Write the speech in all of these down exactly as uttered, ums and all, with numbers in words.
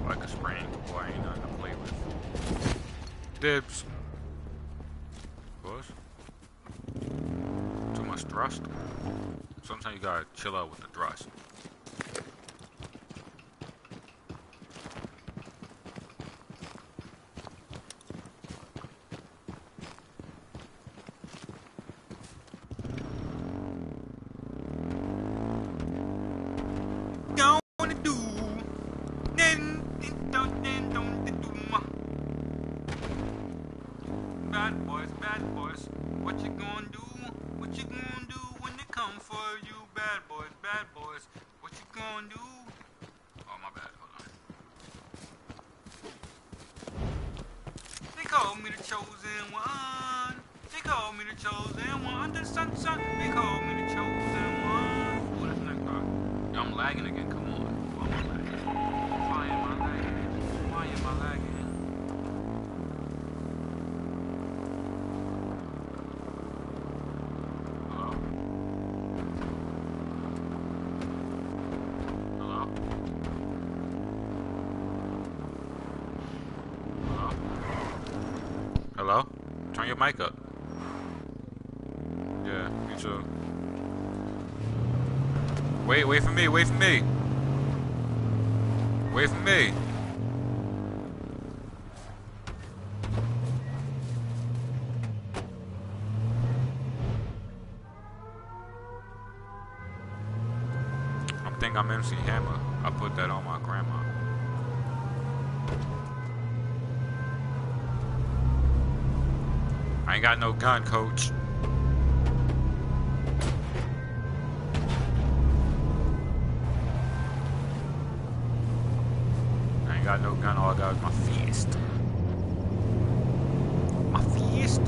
like a spring. Boy, I ain't nothing to play with. Dibs. Push. Too much thrust. Sometimes you gotta chill out with the thrust. Hello? Turn your mic up. Yeah, me too. Wait, wait for me, wait for me. Wait for me. I think I'm M C Hammer. I put that on my grandma. I ain't got no gun, coach. I ain't got no gun, all I got is my fist. My fist.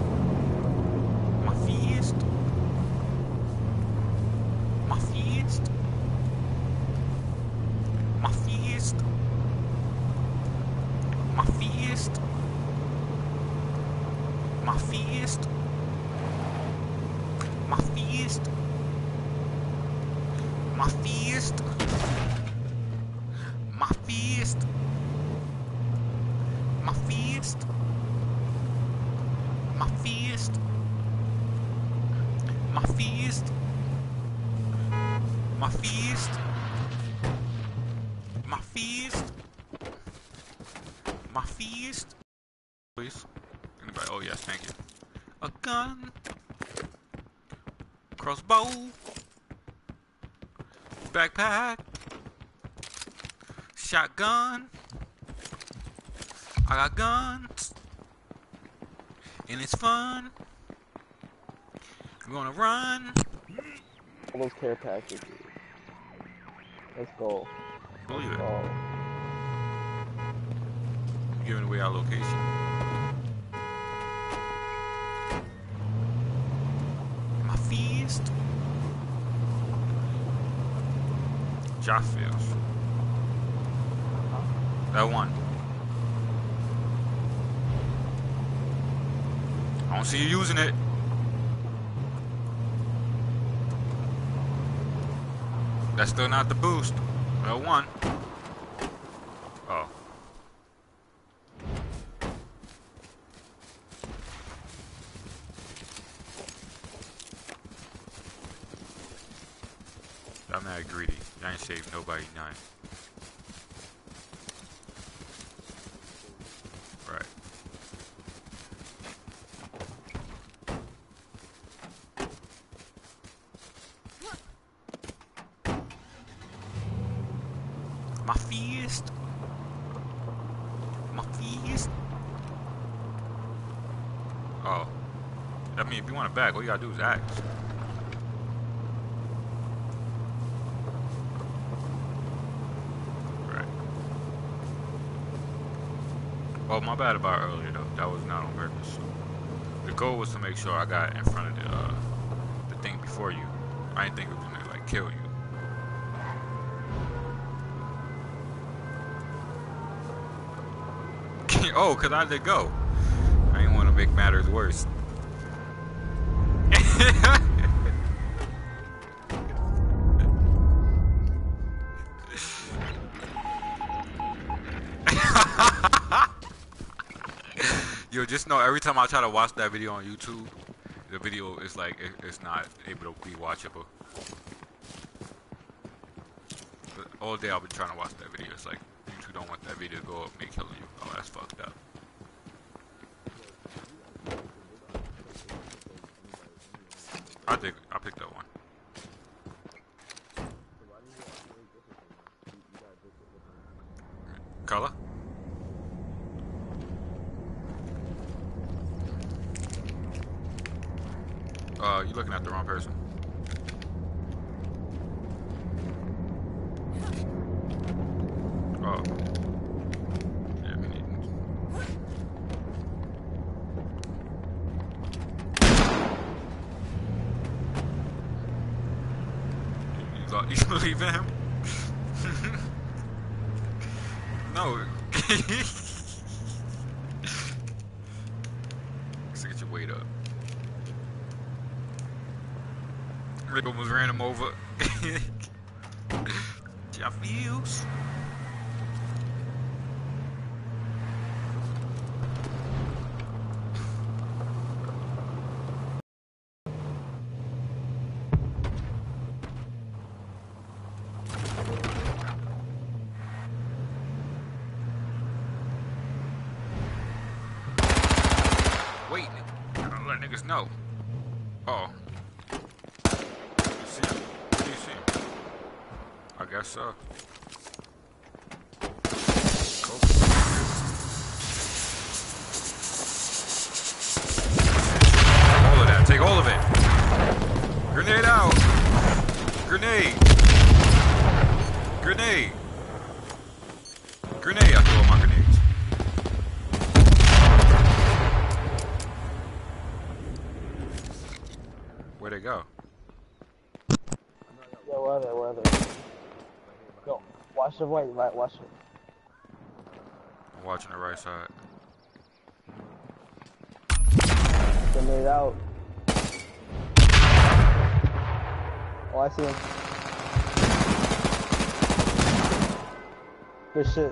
My fist. My fist. My fist. My fist. My fist. My fist. My fist. My fist. My fist. My fist. My fist. My fist. My fist. My fist. Please. Anybody? Oh yes, thank you. A gun. Crossbow. Backpack. Shotgun. I got guns. And it's fun. We're gonna run. All those care packages. Let's go. Believe it. Oh. Giving away our location. My fist. Josh feels. That one. I don't see you using it. That's still not the boost. That one. Oh. I'm not greedy. I ain't saved nobody none. Right. My fist. My fist. Oh. I mean, if you want it back, all you gotta do is ask. Oh, my bad about earlier though. That was not on purpose. The goal was to make sure I got in front of the uh, the thing before you. I didn't think it was gonna like kill you. Oh, cause I did go. I didn't want to make matters worse. Yo, just know every time I try to watch that video on YouTube, the video is like it, it's not able to be watchable. But all day I've been trying to watch that video. It's like YouTube don't want that video to go up, make killing you. Oh, that's fucked up. I think I picked up one. Color? Uh, you looking at the wrong person. Oh. Yeah, we need. You, you, thought, you believe in him? No. So get your weight up. Rick almost ran him over. Your views. Wait, gotta let niggas know. Uh oh. You see him? What do you see? I guess so. Cool. All of that. Take all of it. Grenade out. Grenade. Grenade. Grenade. I throw all my grenades. Where'd they go? Yeah, where are they? Where are they? Yo, watch the right, right, watch it. I'm watching the right side. Grenade out. Oh, I see him. Good shit.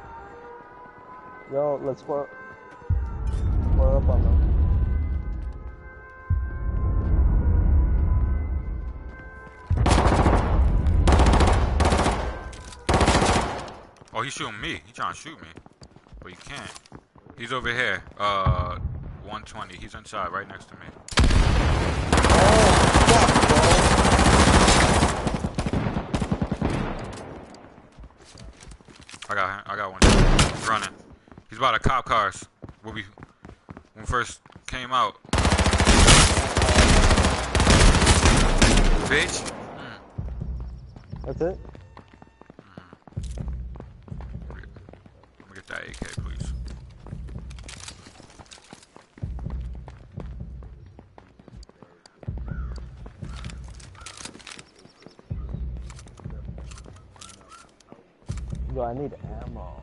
Yo, let's square, square up on them. Oh, he's shooting me. He's trying to shoot me. But he can't. He's over here. Uh, one twenty. He's inside, right next to me. I got him. I got one. He's running. He's by the cop cars. When we, when we first came out. Bitch. Mm. That's it? That A K, please. Yo, I need ammo.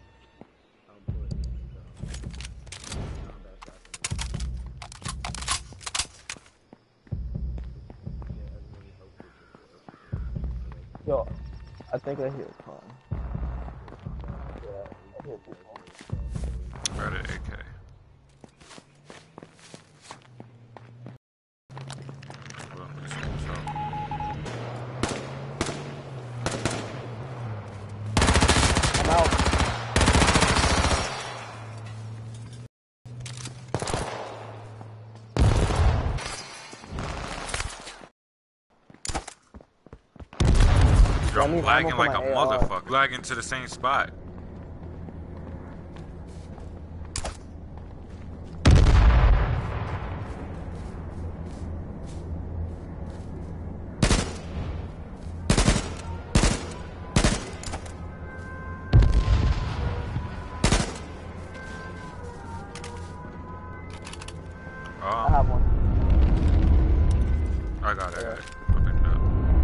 Yo, I think I hear a car. Yeah, I hear people. Right at A K. Well, let's see what's up. I'm out. Yo, I'm I need lagging ammo for like a my A R. motherfucker. Lagging to the same spot. I have one. I got it. I got it. I picked it up.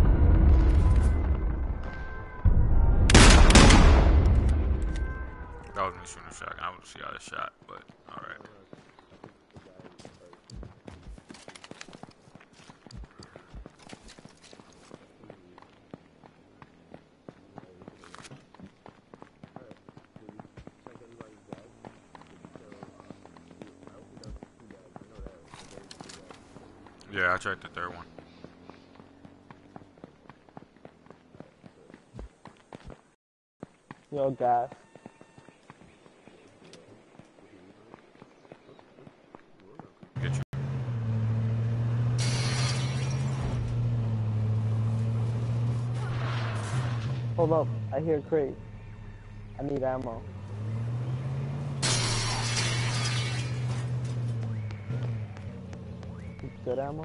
That was me shooting a shotgun. I want to see how this shot, but alright. Yeah, I tried the third one. Yo, gas. Get you. Hold up, I hear a crate. I need ammo. Good ammo?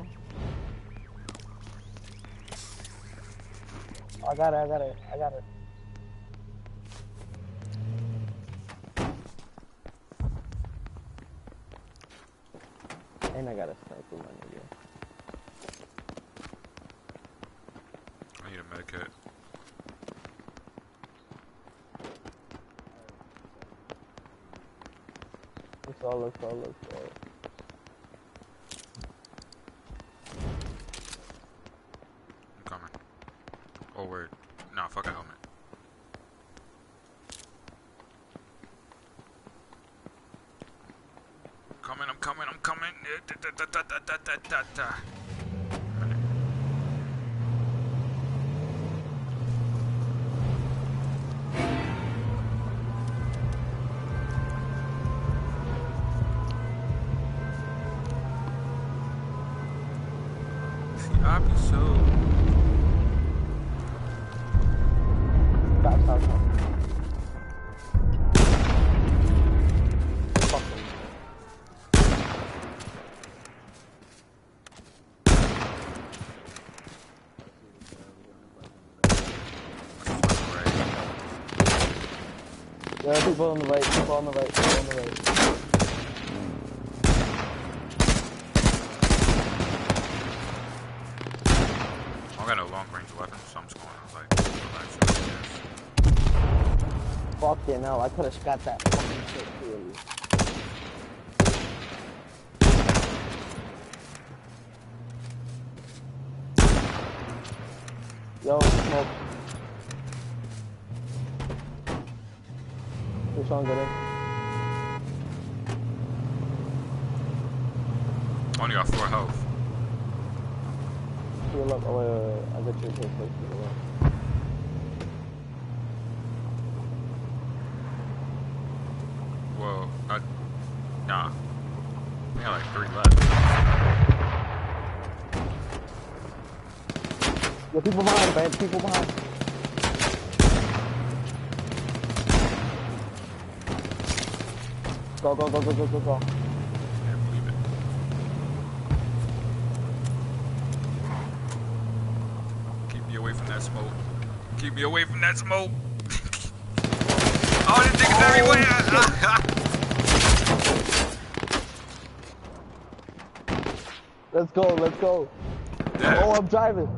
I got it, I got it, I got it. And I got a sniper, my nigga. I need a med kit. Let's all, let's all, let's all. I'm coming. Oh, word. Nah, fuck a helmet. Coming, I'm coming, I'm coming. Da, da, da, da, da, da, da, da. I'll be so. Stop, stop, stop. Fuck him. There are people on the right, people on the right, people on the right. I got no long range weapons, so I'm just going to like relax. Fucking hell, I could've got that fucking shit clearly. Yo, smoke. Which one get in? Only got four health. Heal up. Oh, wait, wait, wait. I'll get you to a place to heal up. Well, I, nah. We got like three left. Yo, people behind, man. People behind. Go, go, go, go, go, go, go. Can't believe it. Keep me away from that smoke. Keep me away from that smoke. Oh, this nigga's everywhere. Let's go, let's go. Damn. Oh, I'm driving.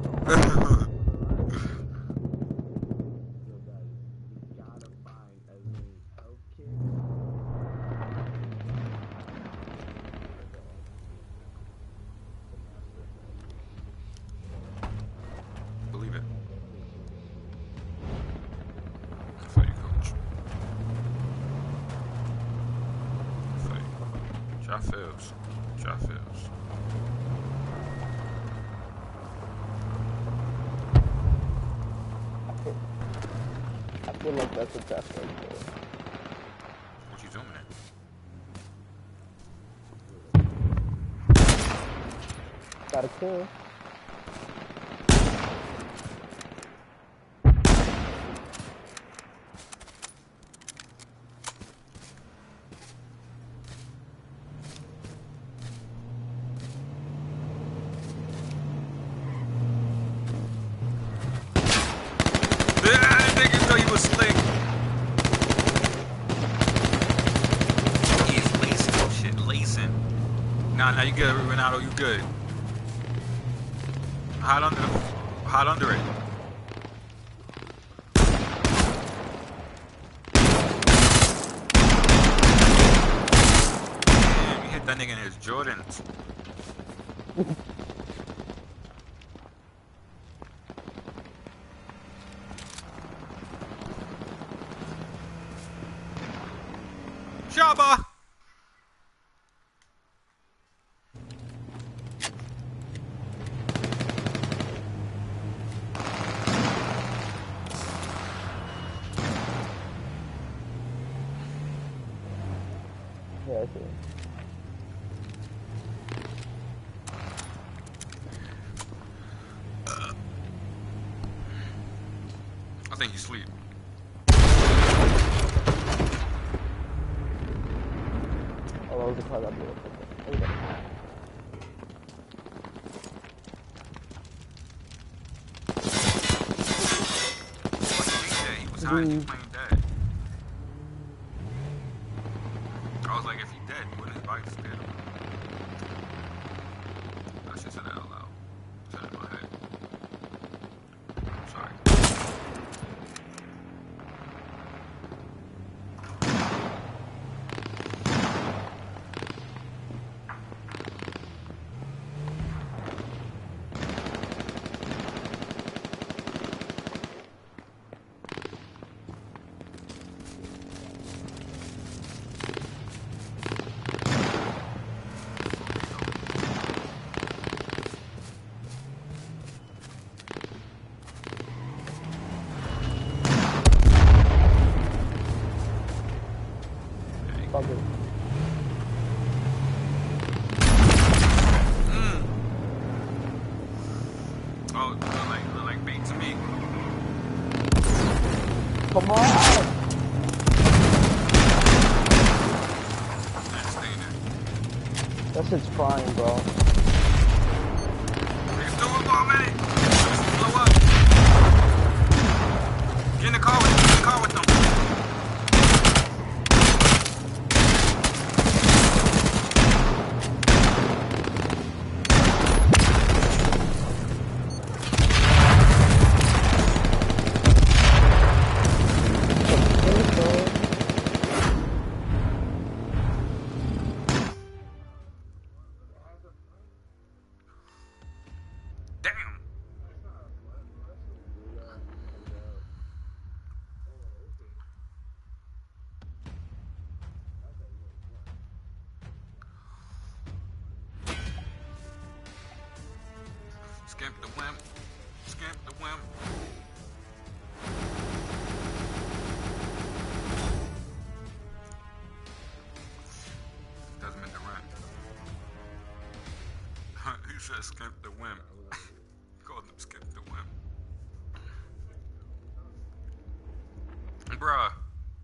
Believe it. I feel you, coach. I feel you. Shot fails. Shot fails. I feel like that's a death right there. What you zooming at? Got a kill. Nah, nah, you good, Renato, you good. Hide under the, hide under it. Damn, you hit that nigga in his Jordans. Jabba! Yeah, I see. I think he's asleep. Oh, that was a car that blew up. Okay. He was hiding, he was playing dead. I was like, if he dead, he wouldn't invite us dead. I should say that out loud. Said it in my head. Sorry. Fuck it. Mm. Oh, look like, look like bait to me. Come on! Nah, stay there. That shit's frying, bro. Nigga, still a minute. Blow up. Get in the car with them. Get in the car with them. Damn. Skimp the wimp. Skimp the wimp. Desmond Durant. He said skimp the wimp. Called him skimp the wimp. Bruh.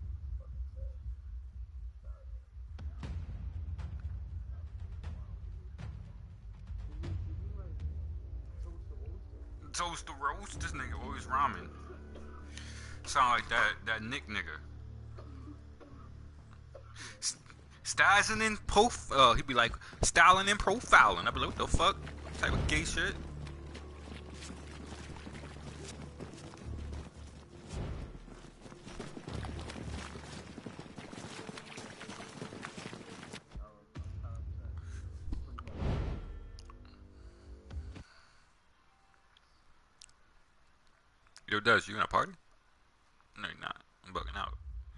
Toast the roast? This nigga always rhyming. Sound like that that Nick nigga. Styling and prof uh he'd be like styling and profiling. I'd be like, what the fuck? Type of gay shit. Yo, Des, you gonna party? No, you're not. I'm bugging out.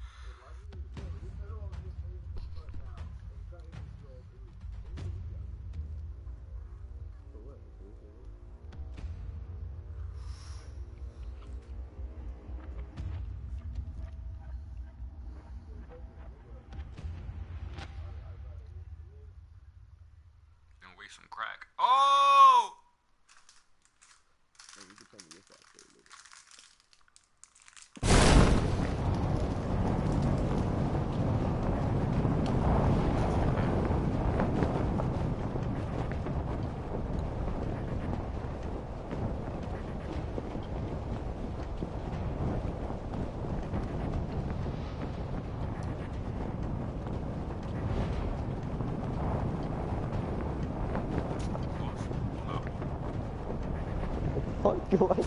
Gonna waste some crack. Oh! Hey, you can tell me your side story later. Fuck you like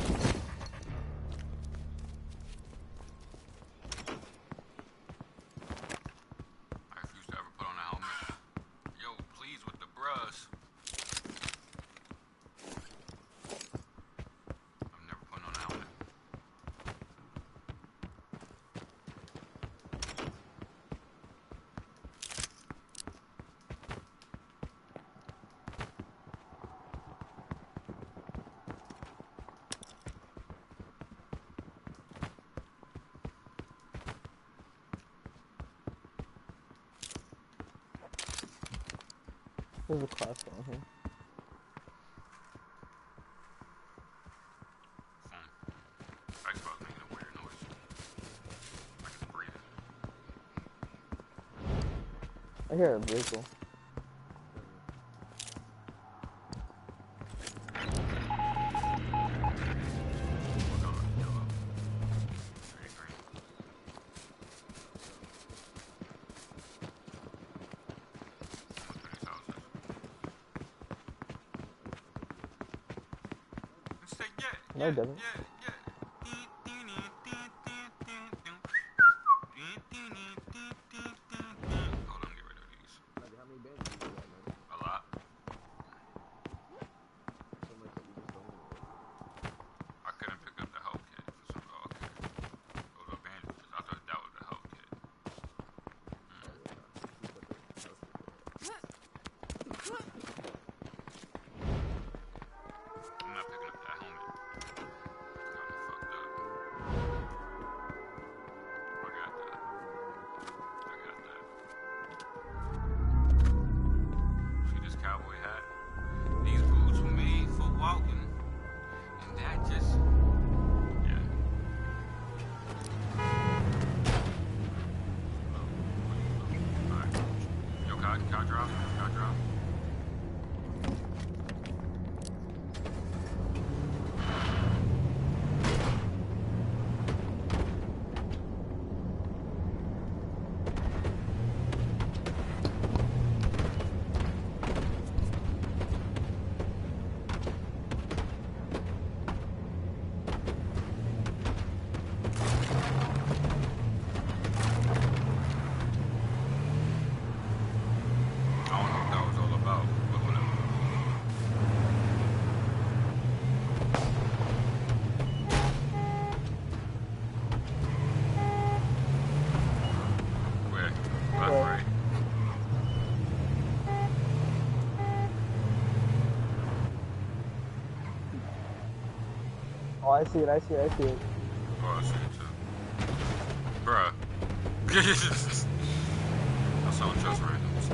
I refuse to ever put on a helmet. Yo, please with the bruhs. I'm never putting on a helmet. There's a class on here. Xbox making a weird noise. Like it's breathing. I hear a vehicle. No, it doesn't. Oh, I see it, I see it, I see it. Oh, I see it too. Bruh. I saw just randoms.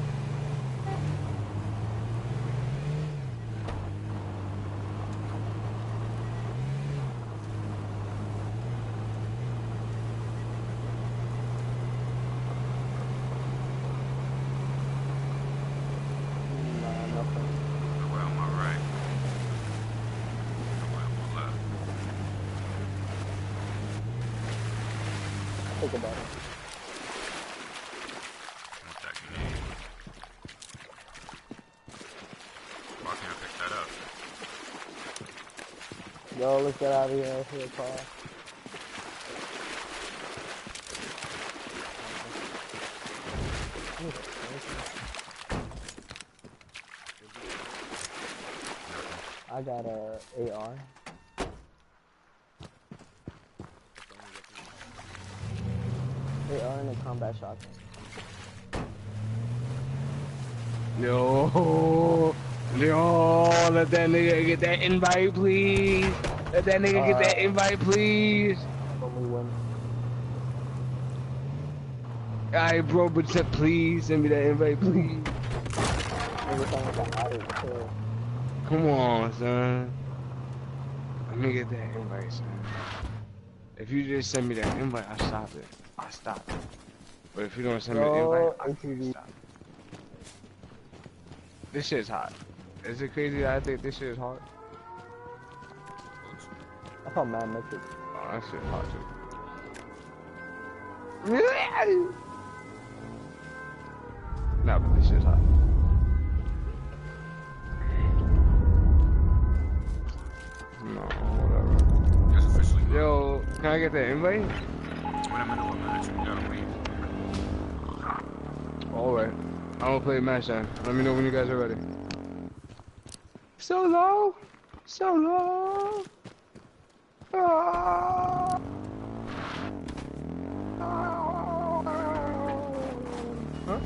Nah, nothing. Nobody on my right. Nobody on my left. Think about it. What that grenade? Why can't I pick that up? Yo, let's get out of here. Let's get a car. I got a A R. A R and a combat shotgun. Yo, yo, let that nigga get that invite, please. Let that nigga get that Uh, invite, please. Only one. Alright, bro, but t- please send me that invite, please. Every time I got out of the Come on, son. Let me get that invite, son. If you just send me that invite, I stop it. I stop it. But if you don't send me the Bro, invite, I A T V. can't stop it. This shit's hot. Is it crazy that I think this shit is hot? I thought Mad Metric. Oh, that shit's hot too. Nah, but this shit's hot. No, whatever. That's officially locked. Yo, can I get that invite? Wait a minute, what match? You gotta wait. Alright. I'm gonna play a match then. Let me know when you guys are ready. Solo! Solo! Ah! Huh?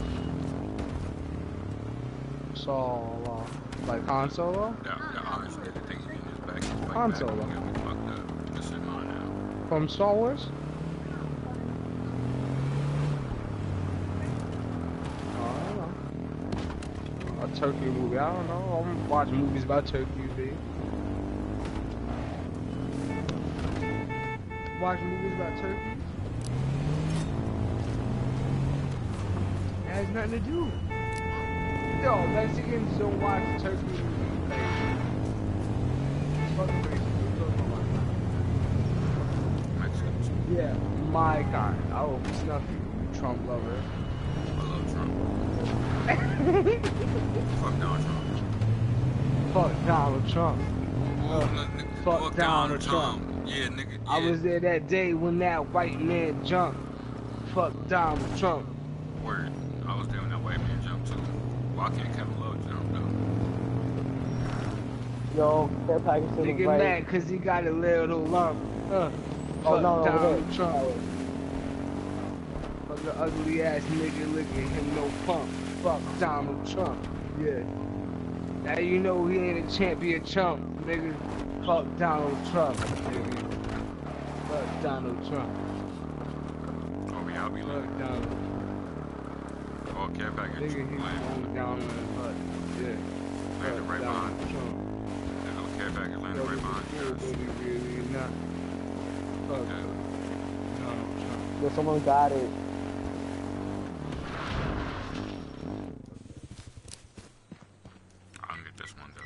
Solo. Like Han Solo? That, that orange nigga thing he in his back. His bike Han back. Solo. He got me fucked up. This is mine now. From Star Wars? turkey movie. I don't know. I'm watching movies about turkeys, babe. Watching movies about turkeys. It has nothing to do. Yo, Mexicans don't watch turkey movies. Like, it's fucking crazy. Mexicans. Yeah, my kind. Oh, Snuffy, Trump lover. I love Trump. Fuck Donald Trump. Fuck Donald Trump. Oh, no, nigga, Fuck fuck Donald Donald Trump. Yeah, nigga. Yeah. I was there that day when that white man jumped. Fuck Donald Trump. Word. I was there when that white man jumped too. Why can't Kevin Love jump though? Yo, care package to the Nigga right. mad cause he got a little lump. Uh, Oh, fuck no, no, Donald okay. Trump. Fuck the ugly ass nigga, look at him, no pump. Fuck Donald Trump. Yeah. Now you know he ain't a champion chump, nigga. Fuck Donald Trump, nigga. Fuck Donald Trump. Oh, we out, we Fuck live. Donald. Oh, care package. Nigga, he's Land. going down on the butt. Yeah. Landed right behind. Trump. Yeah, no care package landed right behind you guys. Really, really not. Fuck Okay. Donald Trump. Yo, someone got it. I'll get this one though.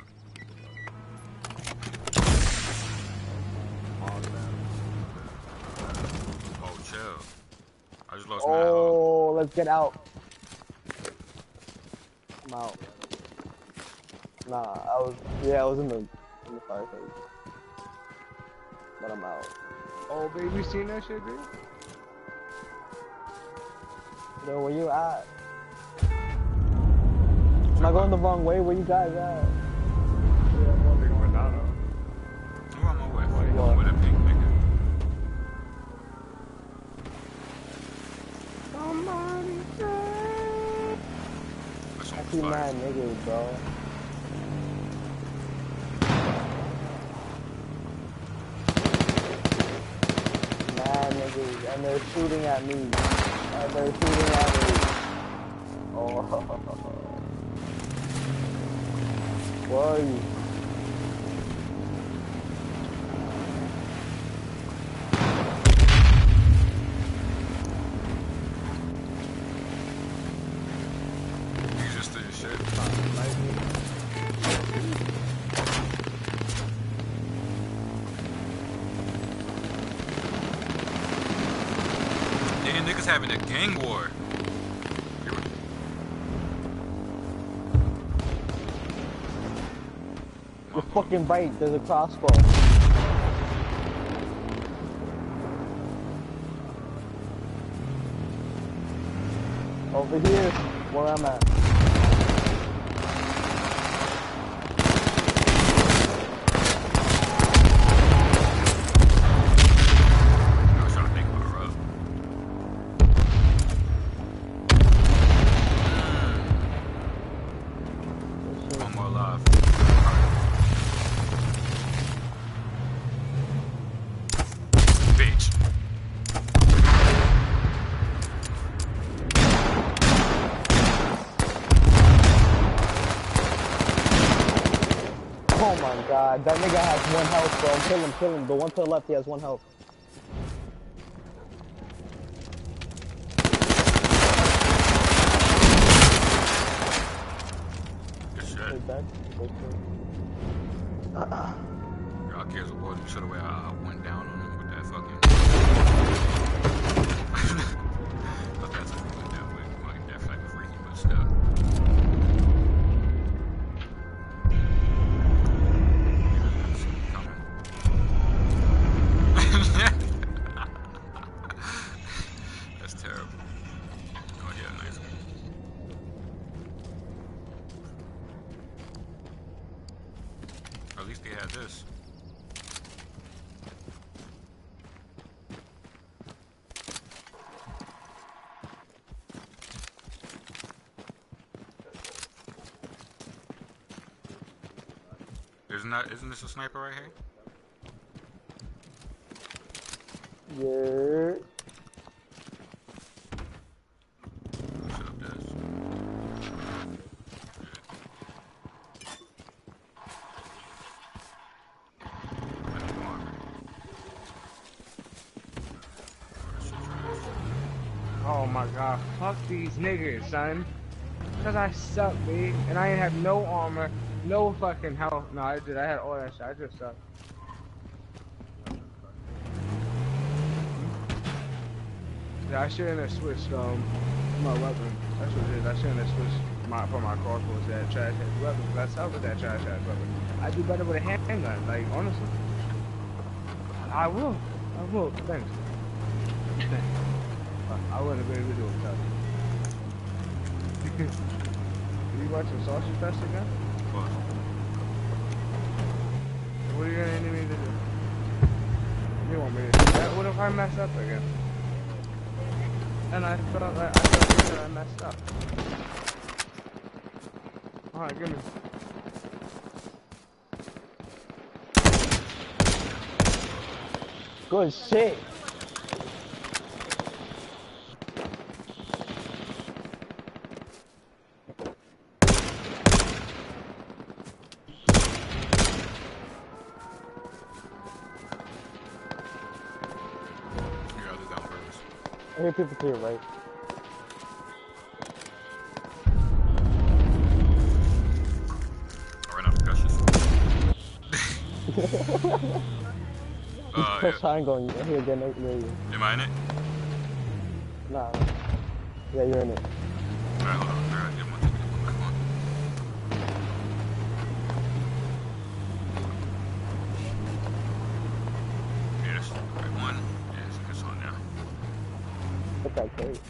Oh, chill. I just lost my health. Oh, let's get out. I'm out. Nah, I was, yeah, I was in the, in the fireplace. But I'm out. Oh, baby, you seen that shit, dude? Yo, where you at? Am I going the wrong way? Where you guys at? Yeah, I'm wondering where Donald. I'm on my way. What? I'm with that pink nigga. Somebody say. That's I on see fire. mad niggas, bro. Mad niggas, and they're shooting at me. And they're shooting at me. Oh. Where are you? You just did your shit. Damn, niggas having a gang war. You're fucking right, there's a crossbow. Over here, where I'm at. I was trying to think about her up. One more alive. Bitch. Oh my god, that nigga has one health, bro. Kill him, kill him. The one to the left, he has one health. Good shit. Hey, back. Y'all cares what was should have where I went down on him with that fucking. Thought that's what we went down with. Fucking that fucking freaky, but still. That's terrible. Oh yeah, nice. At least they had this. Isn't that isn't this a sniper right here? Yeah. Shut up, Des. Oh my god, fuck these niggas, son. Cause I suck, B, and I ain't have no armor, no fucking health. No, I did. I had all that shit. I just suck. Yeah, I shouldn't have switched um my weapon. That's what it is. I shouldn't have switched my from my crossbow to that trash ass weapon. Cause I suck with that trash ass weapon. I do better with a handgun. Like honestly, I will. I will. Thanks. I wouldn't have been able to do it without you. Are you watching Sausage Fest again? What? What are you gonna need me to do? You want me to do that? What if I mess up again? And I felt like I felt that I messed up. Alright, give me. Good shit. I hear people to your right. I ran out of gushes. uh, Press yeah. triangle on you. I hear again near you. Am I in it? Nah. Yeah, you're in it. Alright, hold on. Alright, get one, get one, come on. Yes, right one. Yes, it's on now. What's that crazy?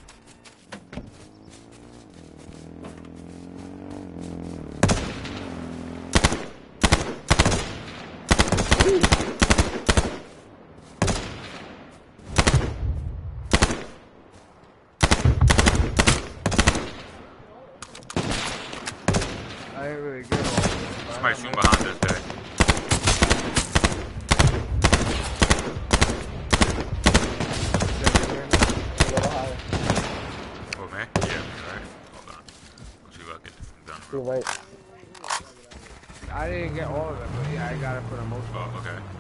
I ain't really good on it. Somebody shooting behind us there. A little higher. Oh, man? Yeah, alright. Hold on. Let's see if I get this from down To the your road. right. I didn't get all of it, but yeah, I got it for the most part. Oh, okay.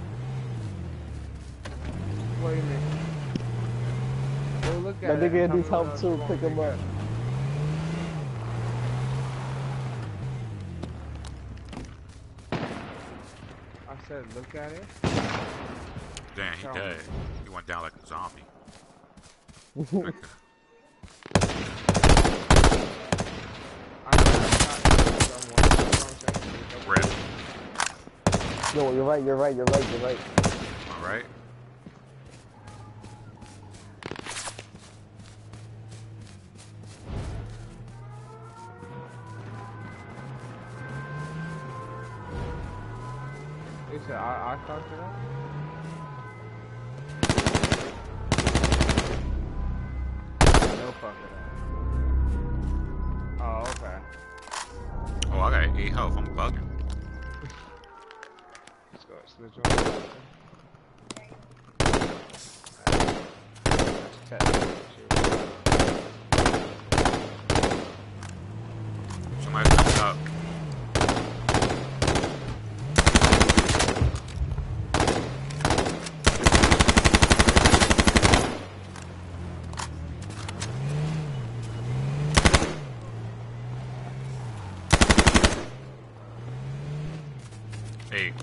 What do you mean? Go look That at it. nigga and tell needs me help what too. else you Pick want him me to up. get. I said look at it. Damn, he Tell me. dead. He went down like a zombie. I'm not someone. Rip. Yo, you're right, you're right, you're right, you're right. Alright. He said I, I fucked it up. No fuck it up. Oh, okay. Oh, I got eight health. I'm bugging. Let's go. Switch on. Somebody comes up. Hey.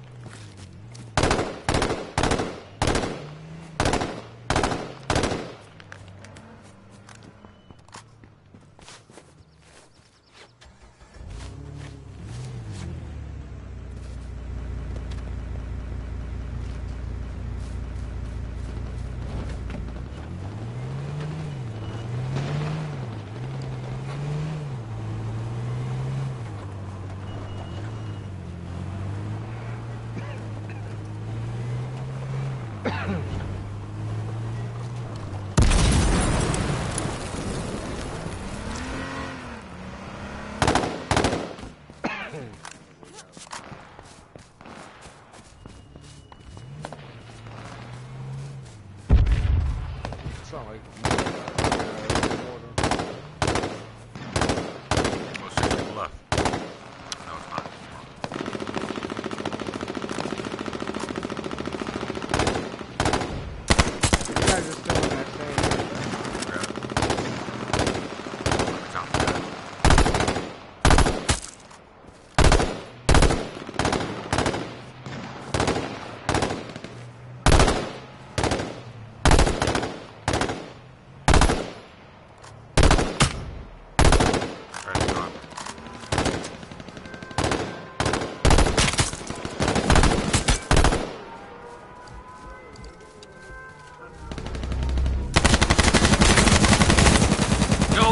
Sound like Go straight to the left. No, it's not. you guys are still in that same area, right? Grab it.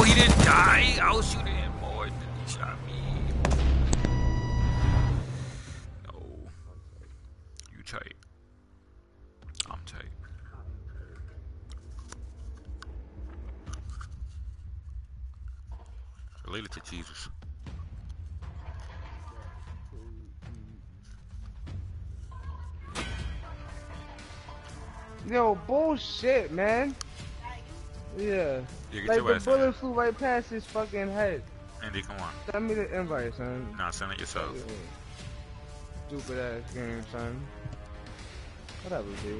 Oh, he didn't die. I was shooting him more than he shot me. No. You tight. I'm tight. Related to Jesus. Yo, bullshit, man. Yeah. Yeah, get Like your the ass bullet in. flew right past his fucking head. Andy, come on. Send me the invite, son. Nah, send it yourself. Yeah. Stupid ass game, son. Whatever, dude.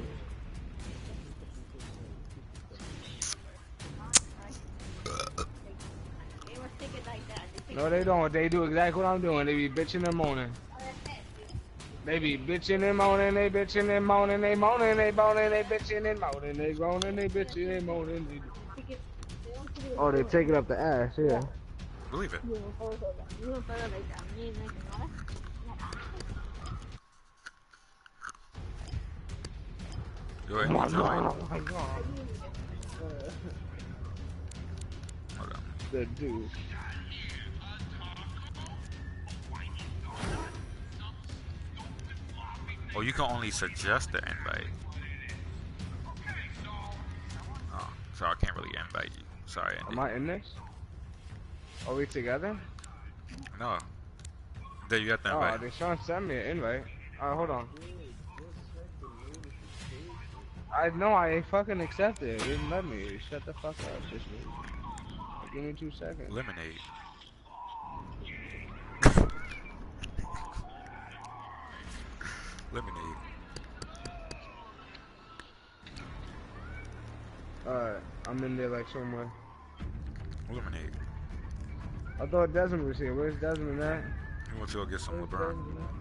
No, they don't. They do exactly what I'm doing. They be bitching and moaning. They be bitching and moaning, they bitching and moaning, they moaning, they moaning, they bitching and moaning, they groaning, they bitching and moaning. They... Oh, they take it up the ass, yeah. Believe it. Go ahead and join. Oh my god. Hold on. The dude. Oh, you can only suggest the invite. Oh, so I can't really invite you. Sorry, Andy. Am I in this? Are we together? No. There you got the Oh, invite. they Sean sent me an invite. Alright, hold on. I know I ain't fucking accepted it. It didn't let me. Shut the fuck up. Just give me two seconds. Lemonade. Lemonade. Alright, I'm in there like somewhere. Lemonade. I thought Desmond was here. Where's Desmond at? He wants to go get some Where's LeBron. Desmond at?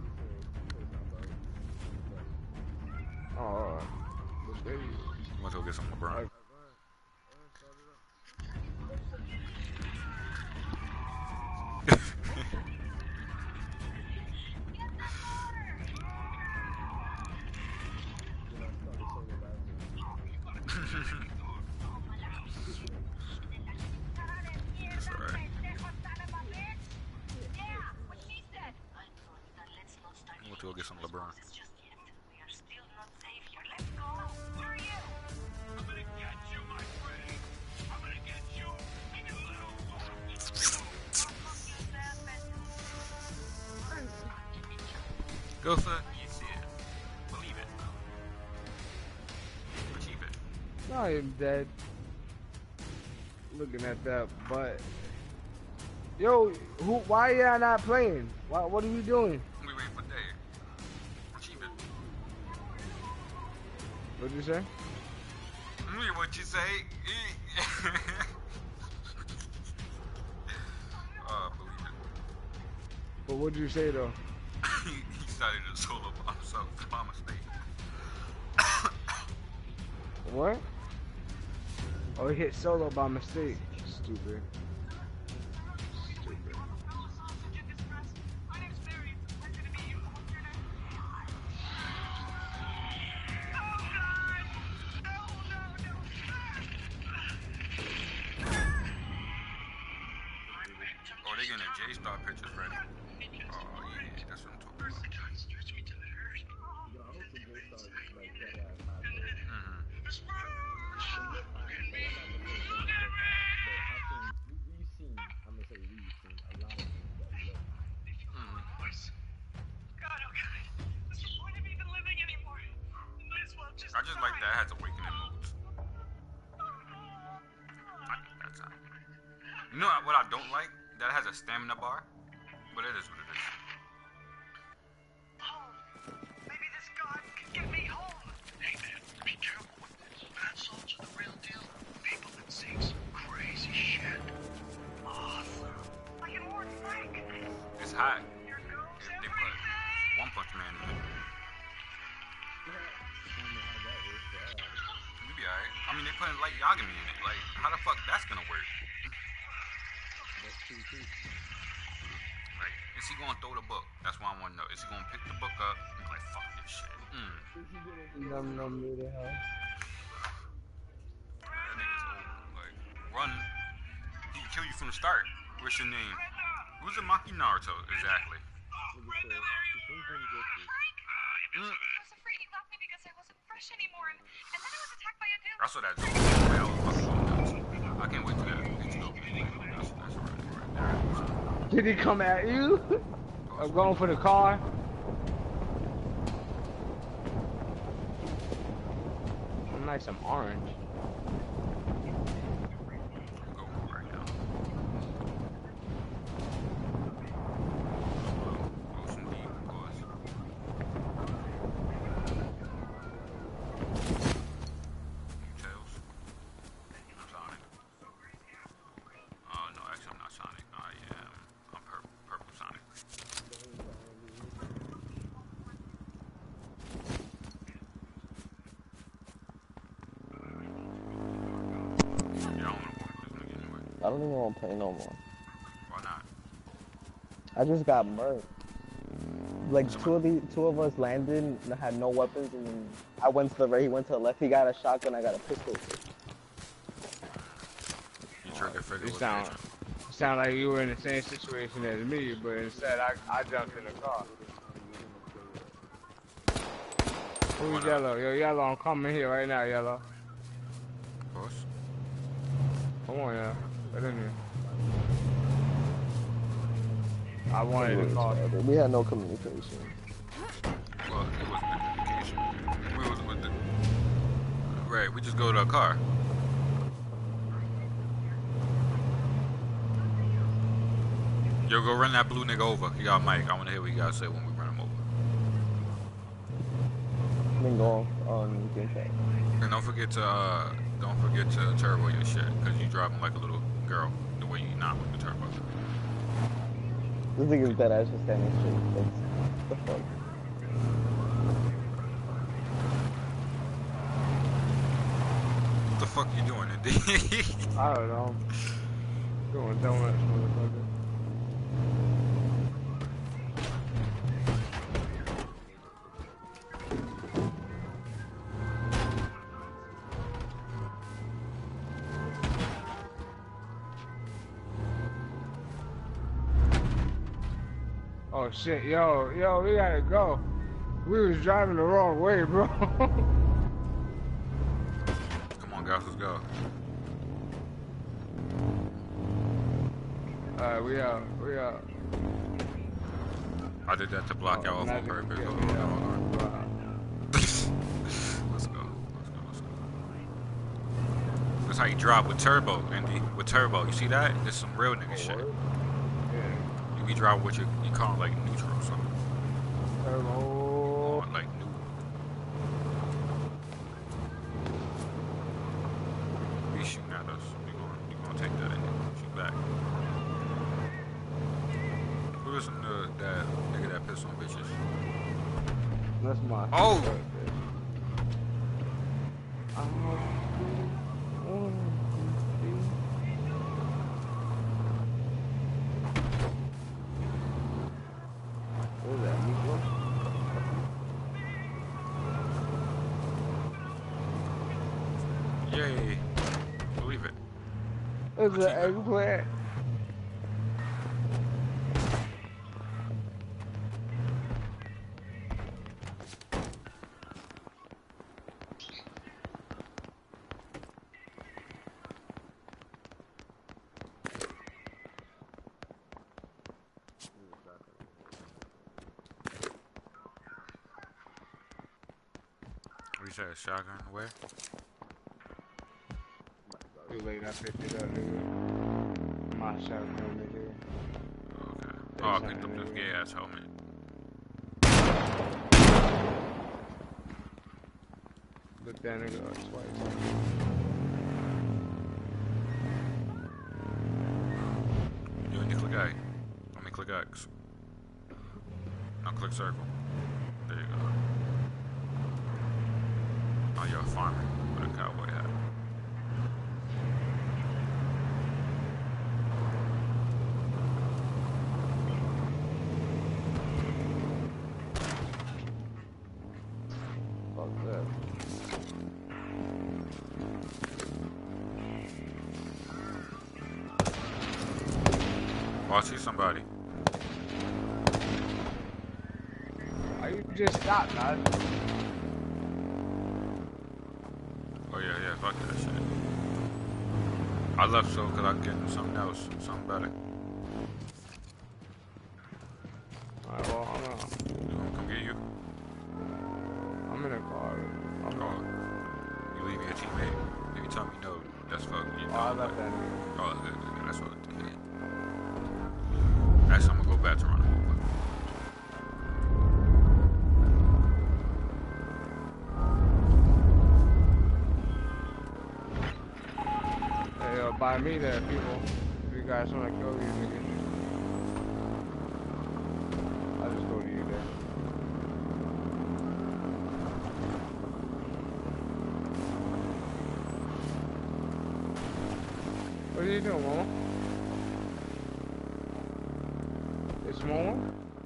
Oh, alright. He He wants to go get some LeBron. Alright. That's alright. He wants to go get some LeBron. Go for it. You see it. Believe it. Achieve it. I am dead. Looking at that butt. Yo, who? Why y'all not playing? Why, what are you doing? We wait for Dave. Achieve it. What'd you say? Mm, what you say? uh, believe it. But what'd you say though? he, he started a solo by himself by mistake. What? Oh, he hit solo by mistake. Stupid. Stupid. Oh, they getting a J-Star pictures ready. Oh, yeah, that's what I'm talking about. I just like that it has awakening modes. I think that's how. You know what I don't like? That it has a stamina bar. But it is what it is. Maybe this god can get me home. Hey man, be careful with this. Bad salts are the real deal. People that say some crazy shit. Awesome. Like in Lord Frank. It's hot. Here goes They put everything. One Punch Man in it. You be alright. I mean, they putting Light Yagami in it. Like, how the fuck that's gonna work? Like, is he gonna throw the book? That's what I wanna know. Is he gonna pick the book up and be like, fuck this shit? Mm. Num num me the hell. That nigga's old. Like, run. He can kill from the start. What's your name? Who's the Maki Naruto exactly? I was afraid he left me because I wasn't fresh anymore, and, and then I was attacked by a dude. I saw that joke. I was fucking going nuts. I can't wait till that gets open. That's, that's right, right there. Did he come at you? I'm going for the car. I'm nice, I'm orange. Go right now. Ocean deep, boys. Tails. I'm Sonic. Oh no, actually I'm not Sonic. I am. I'm purple, purple Sonic. Yeah, I don't want to work with this nigga anyway. I don't even want to play no more. Why not? I just got murked. Like two of the two of us landed and had no weapons, and I went to the right. He went to the left. He got a shotgun. I got a pistol. You trigger figure You with sound, nature. you sound like you were in the same situation as me, but instead I, I jumped in the car. Who's What up? yellow? Yo, yellow, I'm coming here right now, yellow. Of course. Come on, yeah. Get in here. I wanted to call. We had no communication. Well, it wasn't communication. We was with the. Right, we just go to a car. Yo, go run that blue nigga over. He got a mic. I want to hear what you gotta say when we run him over. Then go on game chat. And don't forget to, uh, don't forget to turbo your shit, cause you driving like a little girl the way you not with the turbo. This nigga's dead ass just standing straight. Like, what the fuck? What the fuck you doing, indeed? I don't know. Doing donuts, motherfucker. Oh shit, yo, yo, we gotta go. We was driving the wrong way, bro. Come on, guys, let's go. Alright, we out, we out. I did that to block y'all off on purpose. Hold on, hold on. Let's go. Let's go. Let's go. That's how you drop with turbo, Indy. With turbo, you see that? This some real nigga shit. Yeah. You be driving with your, you call it like neutral or something. Turbo. Like new. Be shooting at us. We gonna, we gonna take that and shoot back. Who listen to that nigga that piss on bitches? That's my. Oh! What is that, Meatloaf? Yay. Believe it. It's an eggplant. We said a shotgun where? Too late, I picked it up, nigga. My shotgun, nigga. Okay. Oh, I picked up this gay ass helmet. Look that nigga up twice. You need to click A. I mean, click X. Now click circle. There you go. Oh, you're a farmer with a cowboy hat. Fuck that. Oh, I see somebody. Why you just stop, guys? Oh yeah, yeah, fuck that shit. I left so cause I could get something else, something better. Alright, well, I'm out. You want to come get you? I'm in a car. I'm Oh, out. you leave your teammate? If you tell me no, that's fuck. You know, Oh, I left but- that nigga. Oh, good, good, good. That's what I did. Actually, I'm gonna go back to running over. Hey, uh, by me there, people. If you guys wanna kill these niggas, I'll just go to you there. What are you doing, mama? It's Mama?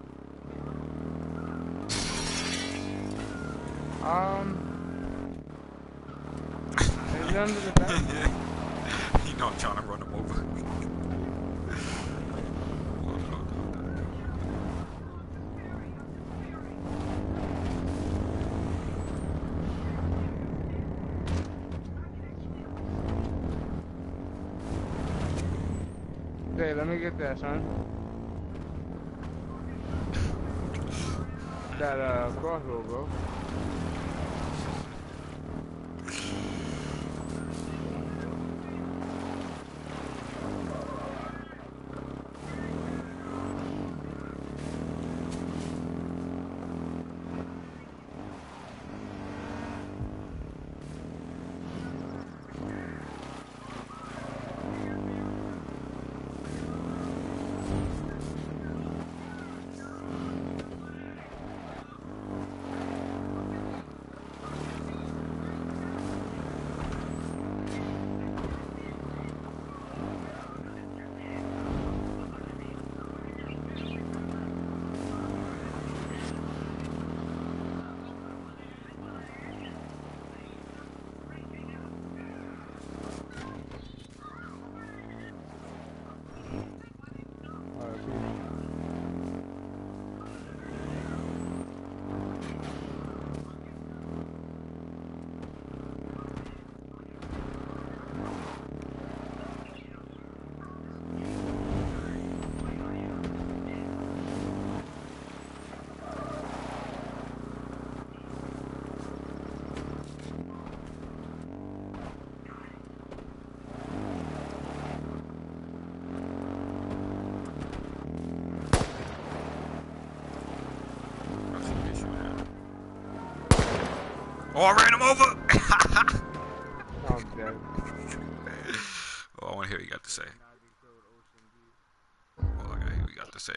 Um... Is it under the bed? You know I'm trying to run him over. Hey, let me get that, son. That, uh, crossbow, bro. Alright, peace. That's the issue now. Oh, I ran him over! I'm dead. Oh, I want to hear what you got to say. Oh, I gotta hear what you got to say.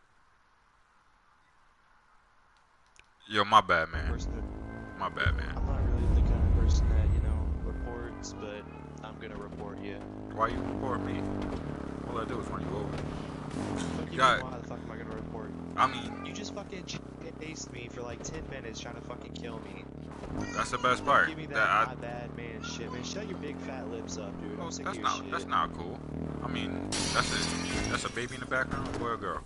Yo, my bad, man. person that, My bad, man. I'm not really the kind of person that, you know, reports, but I'm gonna report you. Why you report me? All I do is run you over. Fuck you, got- why the fuck am I gonna report? I mean, You just fucking chased me for like ten minutes trying to fucking kill me. that's the best part. Give me that, That I, my bad man shit, man. Shut your big fat lips up, dude. I'm oh, sick that's of your not shit. that's not cool. I mean, that's a that's a baby in the background, or boy or girl?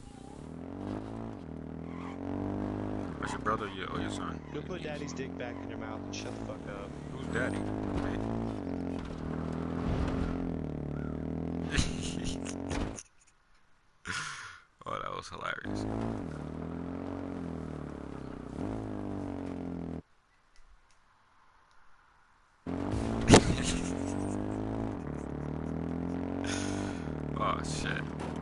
That's your brother, or your, or your son? Go put daddy's dick back in your mouth and shut the fuck up. Who's daddy? Me. Oh, that was hilarious. Oh shit.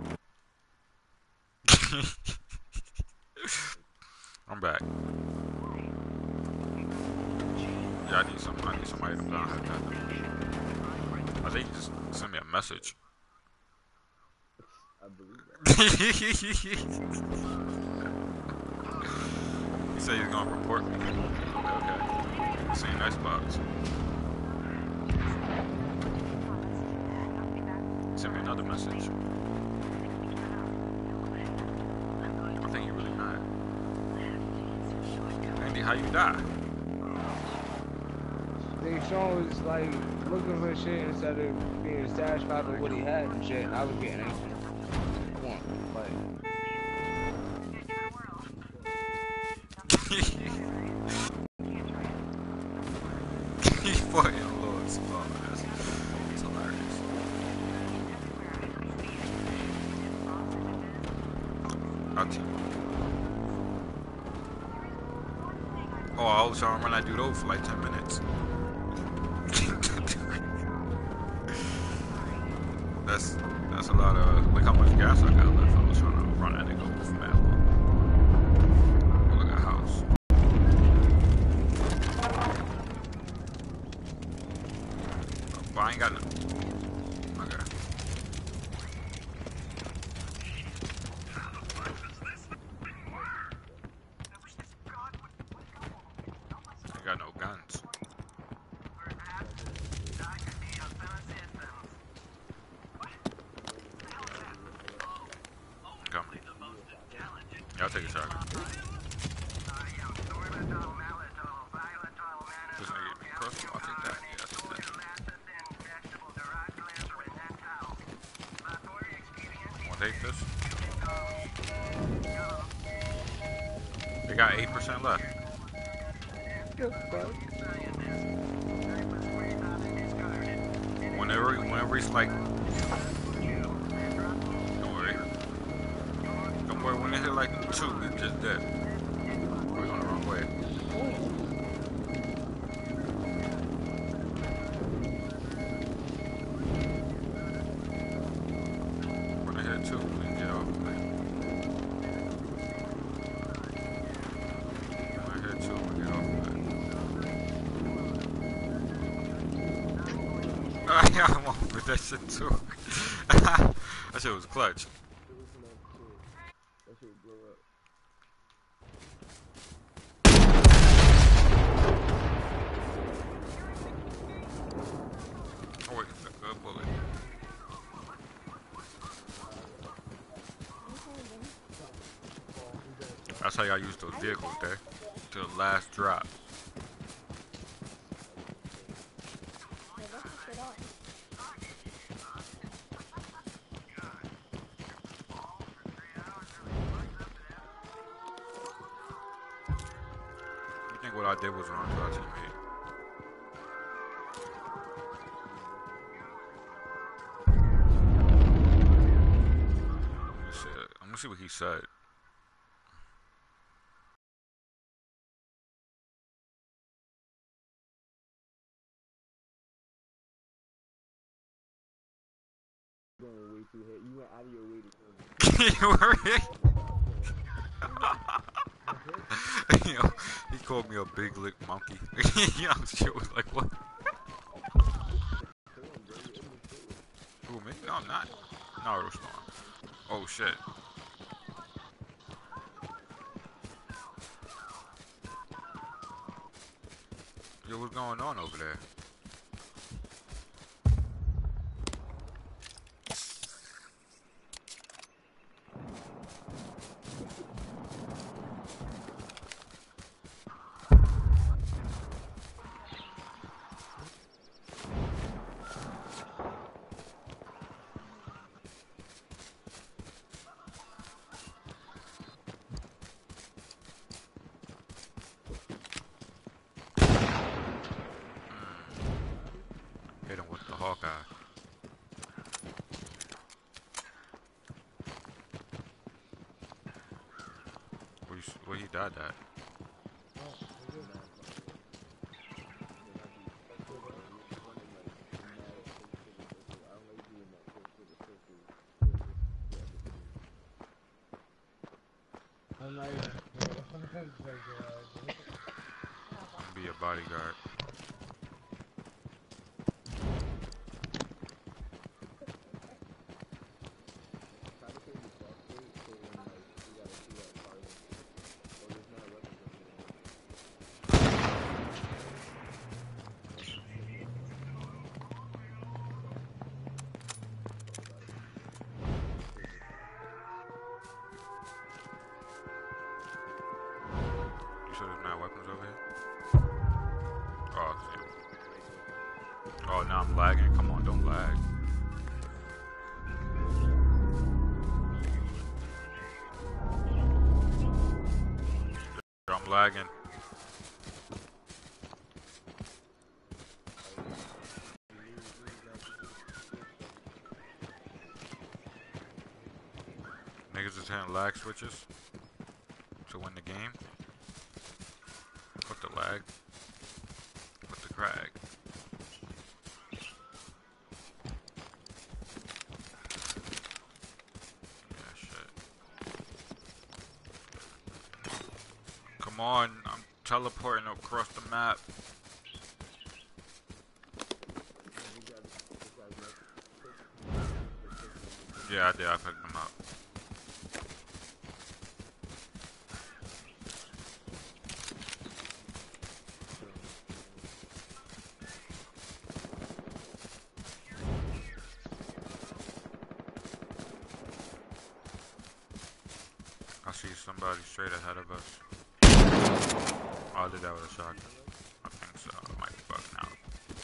I'm back. Yeah, I need some. I need some items. I don't have that. I think he just sent me a message. I believe that. He said he's gonna report me. Okay. Same nice box. Send me another message. I think you're really mad. Andy, how you die? I think Sean was like looking for shit instead of being satisfied with what he had and shit, and I was getting angry. Come on. He fought in Lord's law. That's, that's hilarious. I'll tell you. Oh, I was trying to run that dude over for like ten minutes. that's that's a lot of, look how much gas I got left. I was trying to run that nigga over from that long. Oh, look at the house. But I ain't got no. Okay. I got no guns. Come. Yeah, I'll take a shot. This nigga get me crushed. I'll take that. Yeah, I'll take that. Wanna take this? They got eight percent left. Whenever, whenever it's like, don't worry. Don't worry, when they hit like two, we just dead. We're going the wrong way. When they hit two, we can get off the way. When they hit two, we get off the way. Yeah, I want with that shit too. That shit was clutch. That shit blew up. Oh wait, good bullet. That's how y'all use those vehicles there. To the last drop. I think what I did was wrong to our teammate. Let me see, I'm gonna see what he said. Going way too hit. You went out of your way to kill me. You were Yo, he called me a big lick monkey. Yo, shit was like, what? Who, me? No, I'm not. No, it's not. Oh, shit. Yo, what's going on over there? Hit him with the Hawkeye. Where, you, where he died at? I'm not even. Be a bodyguard. You sure there's not weapons over here? Oh, shit. Oh, now I'm lagging. Come on, don't lag. lagging. Niggas is hitting lag switches to win the game. Put the lag. Put the crag. Yeah, shit. Come on, I'm teleporting across the map. Yeah, I did. I picked them up. I see somebody straight ahead of us. Oh, I did that with a shotgun. I think so. I might be bugging out.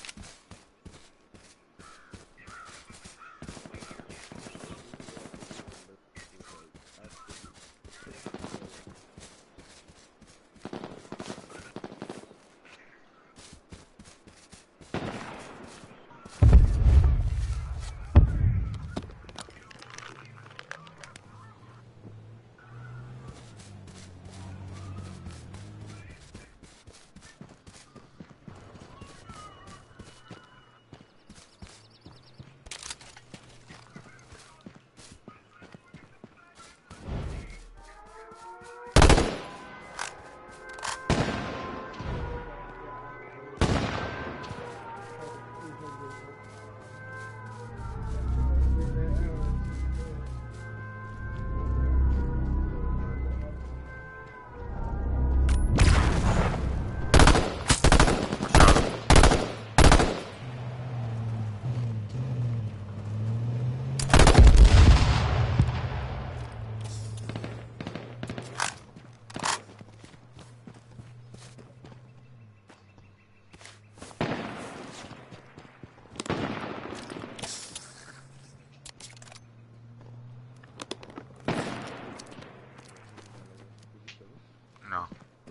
No.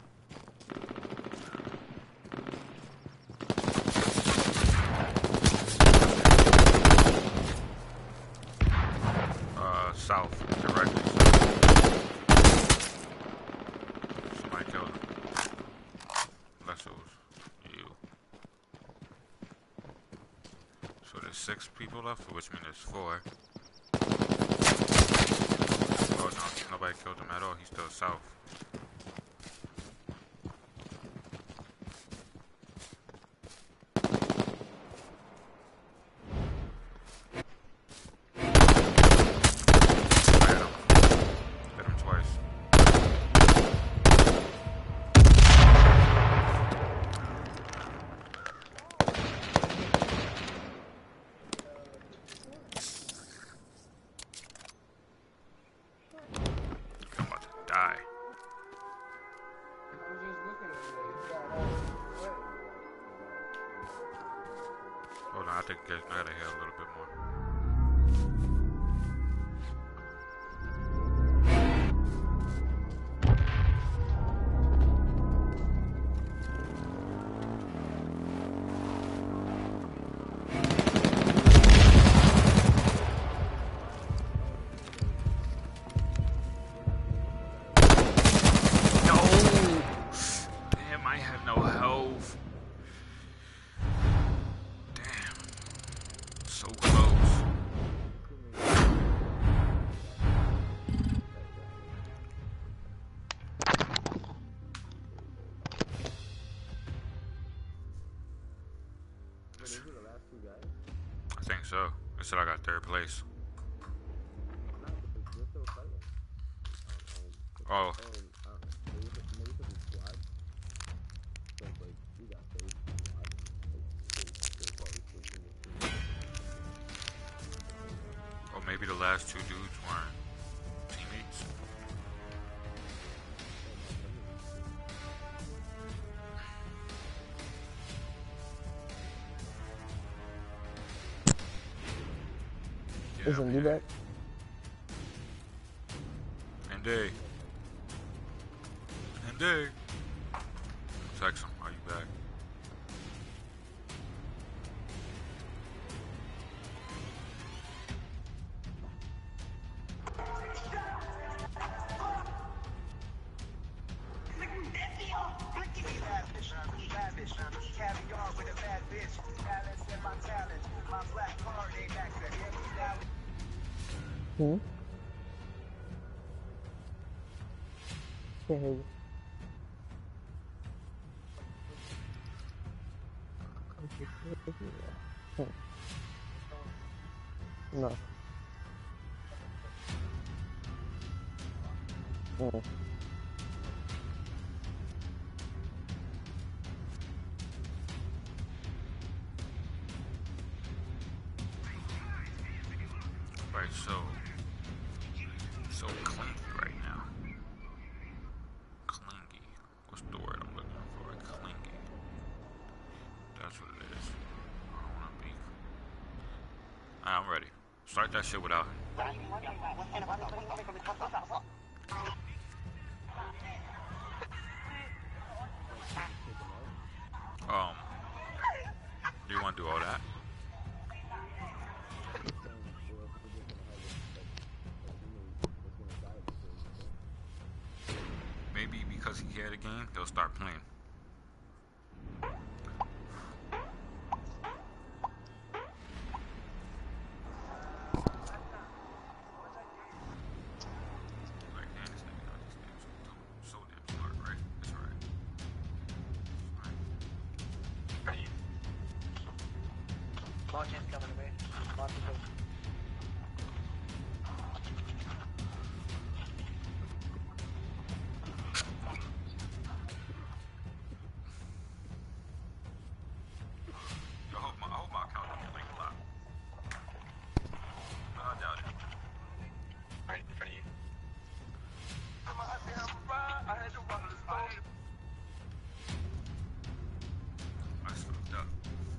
Uh, south, directly south. Somebody killed him. Unless it was you. So there's six people left, which means there's four. Oh no, nobody killed him at all. He's still south. Hold on, I think I gotta hear a little bit more. I think so. They said I got third place. Oh. Or maybe the last two dudes weren't teammates. Isn't you back? Indeed. Indeed. Text him. Are you back? Hmm? Can't hear you. Hmm. No. Mm. Right, so so clingy right now. Clingy. What's the word I'm looking for? Clingy. That's what it is. I don't wanna beef. Alright, I'm ready. Start that shit without him. Um, do you wanna do all that? Maybe because he had a game, they'll start playing. Like, man, this nigga know these games so, so damn smart, right? That's right. Right. Launching's coming away. Launch is over. I hope my, I hope my account don't get linked a lot. I doubt it. Right in front of you. I screwed up.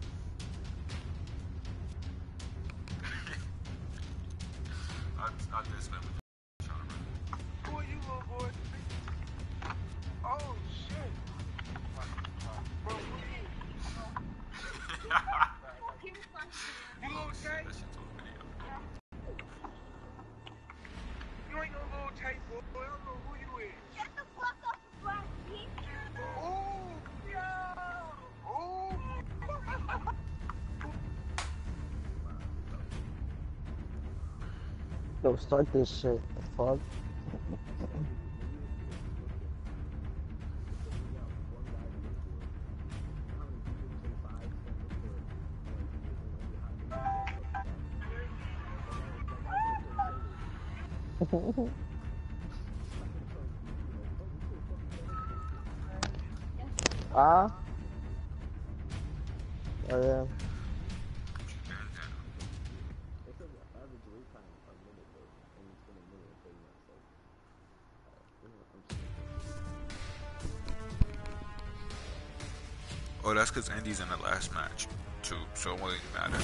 I, I did spend with trying to run. Who are you, little boy? Oh, shit. Bro, who are you? You okay? That shit to a video. You ain't no little tape boy. I don't know who you is. Get the fuck off the black sheep. Ooh, yeah. Ooh. Yo, start this shit. The fuck? Ah? Oh yeah. Oh, that's because Andy's in the last match, too, so it won't even matter.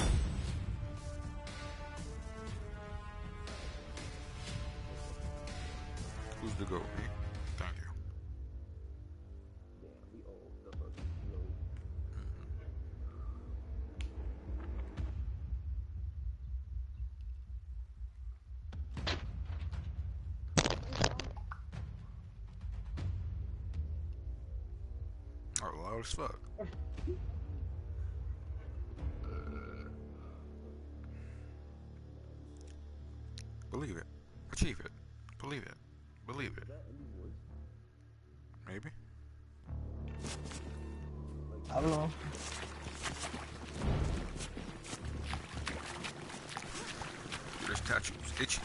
Who's the GOAT? Me? Thank you. Oh, loud as fuck. Believe it. Achieve it. Believe it. Believe it. Maybe. I don't know. There's tattoos. Itchy.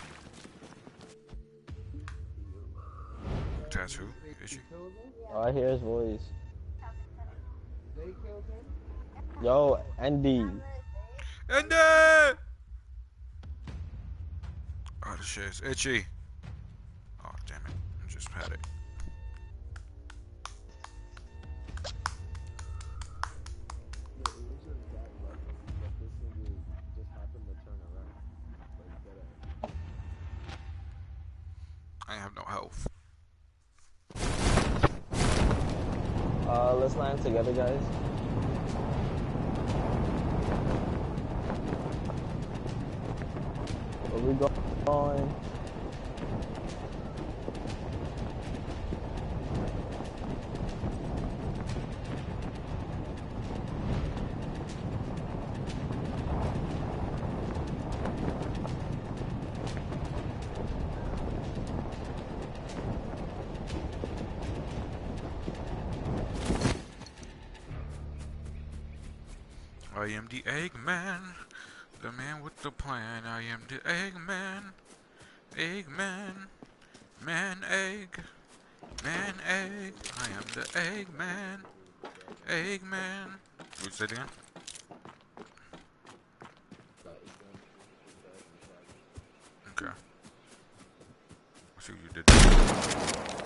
Tattoo. Itchy. Oh, I hear his voice. They killed him? Yo, Andy. Andy! Oh, this shit is itchy. Oh, damn it. I just had it. I have no health. Uh, let's land together, guys. Where we go- going? I am the Eggman, the man with the plan. I am the Eggman, Eggman, man egg, man egg. I am the Eggman, Eggman. Would you say it again? Okay. I see what you did there.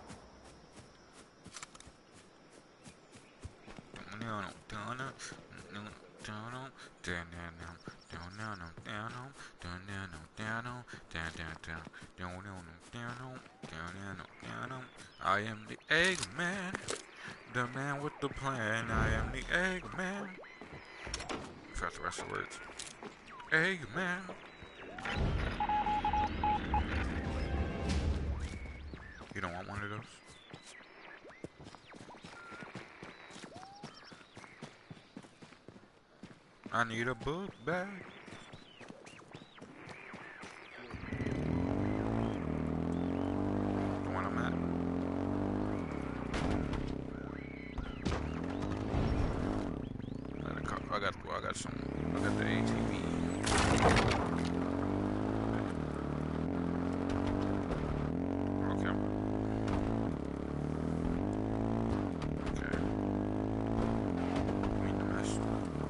I am the Eggman, the man with the plan. I am the Eggman. Forgot the rest of the words. Eggman. You don't want one of those? I need a book bag. The one I'm at. I got, a car, I got, well, I got some. I got the A T V. Okay. Okay. Meet the mess.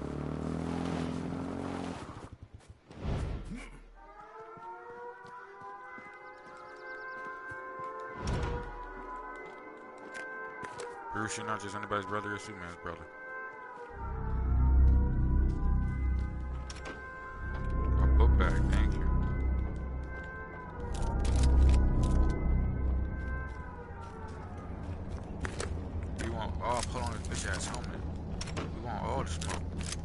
Bruce, you're not just anybody's brother, you're Superman's brother. A book bag, thank you. We want, oh, pull on this bitch ass helmet. We want all the smoke.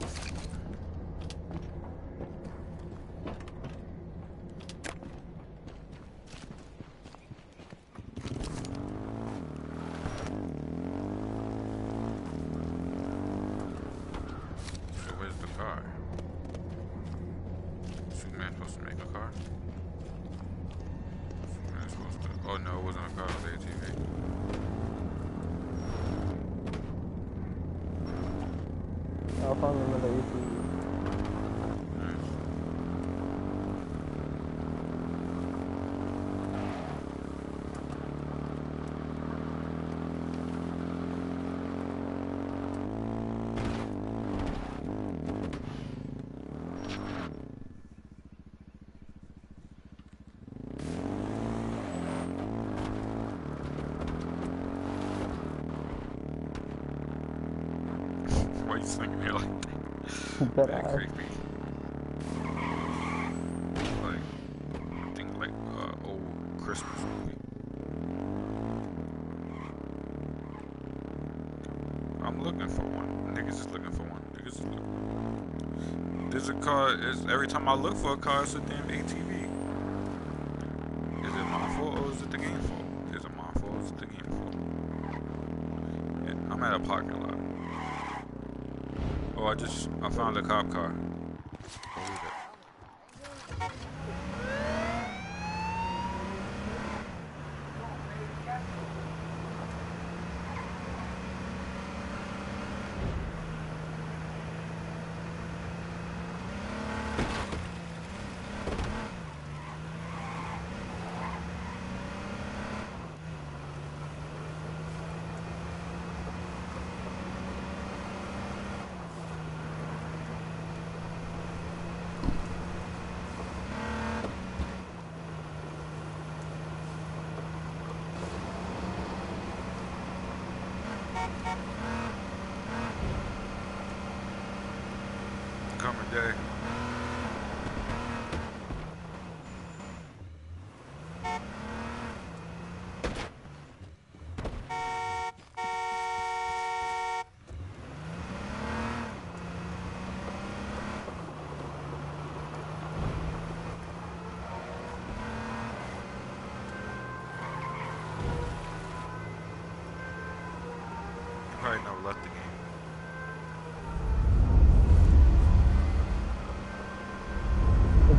So where's the car? Superman supposed to make a car? Superman supposed to, oh no, it wasn't a car, it was A T V. I found another A T V. Nice. Why you singing here like that? That That ass. creepy. Like, think like uh, old Christmas movie. I'm looking for one. Niggas is looking for one. Niggas is looking. There's a car. Is every time I look for a car, it's a damn A T V. Is it my fault or is it the game fault? Is it my fault or is it the game fault? Yeah, I'm at a parking lot. Oh, I just I found a cop car. Believe it.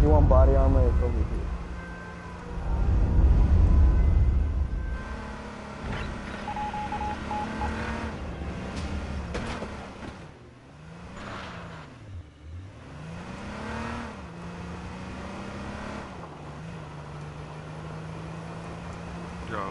You want body armor? It's over here. Yo,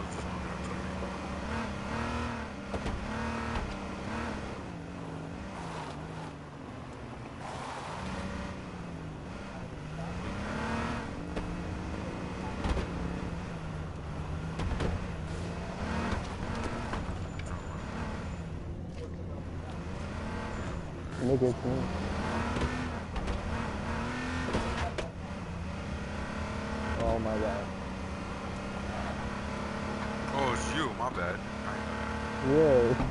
Nigga, it's me. Oh my god. oh, it's you. My bad. Yeah.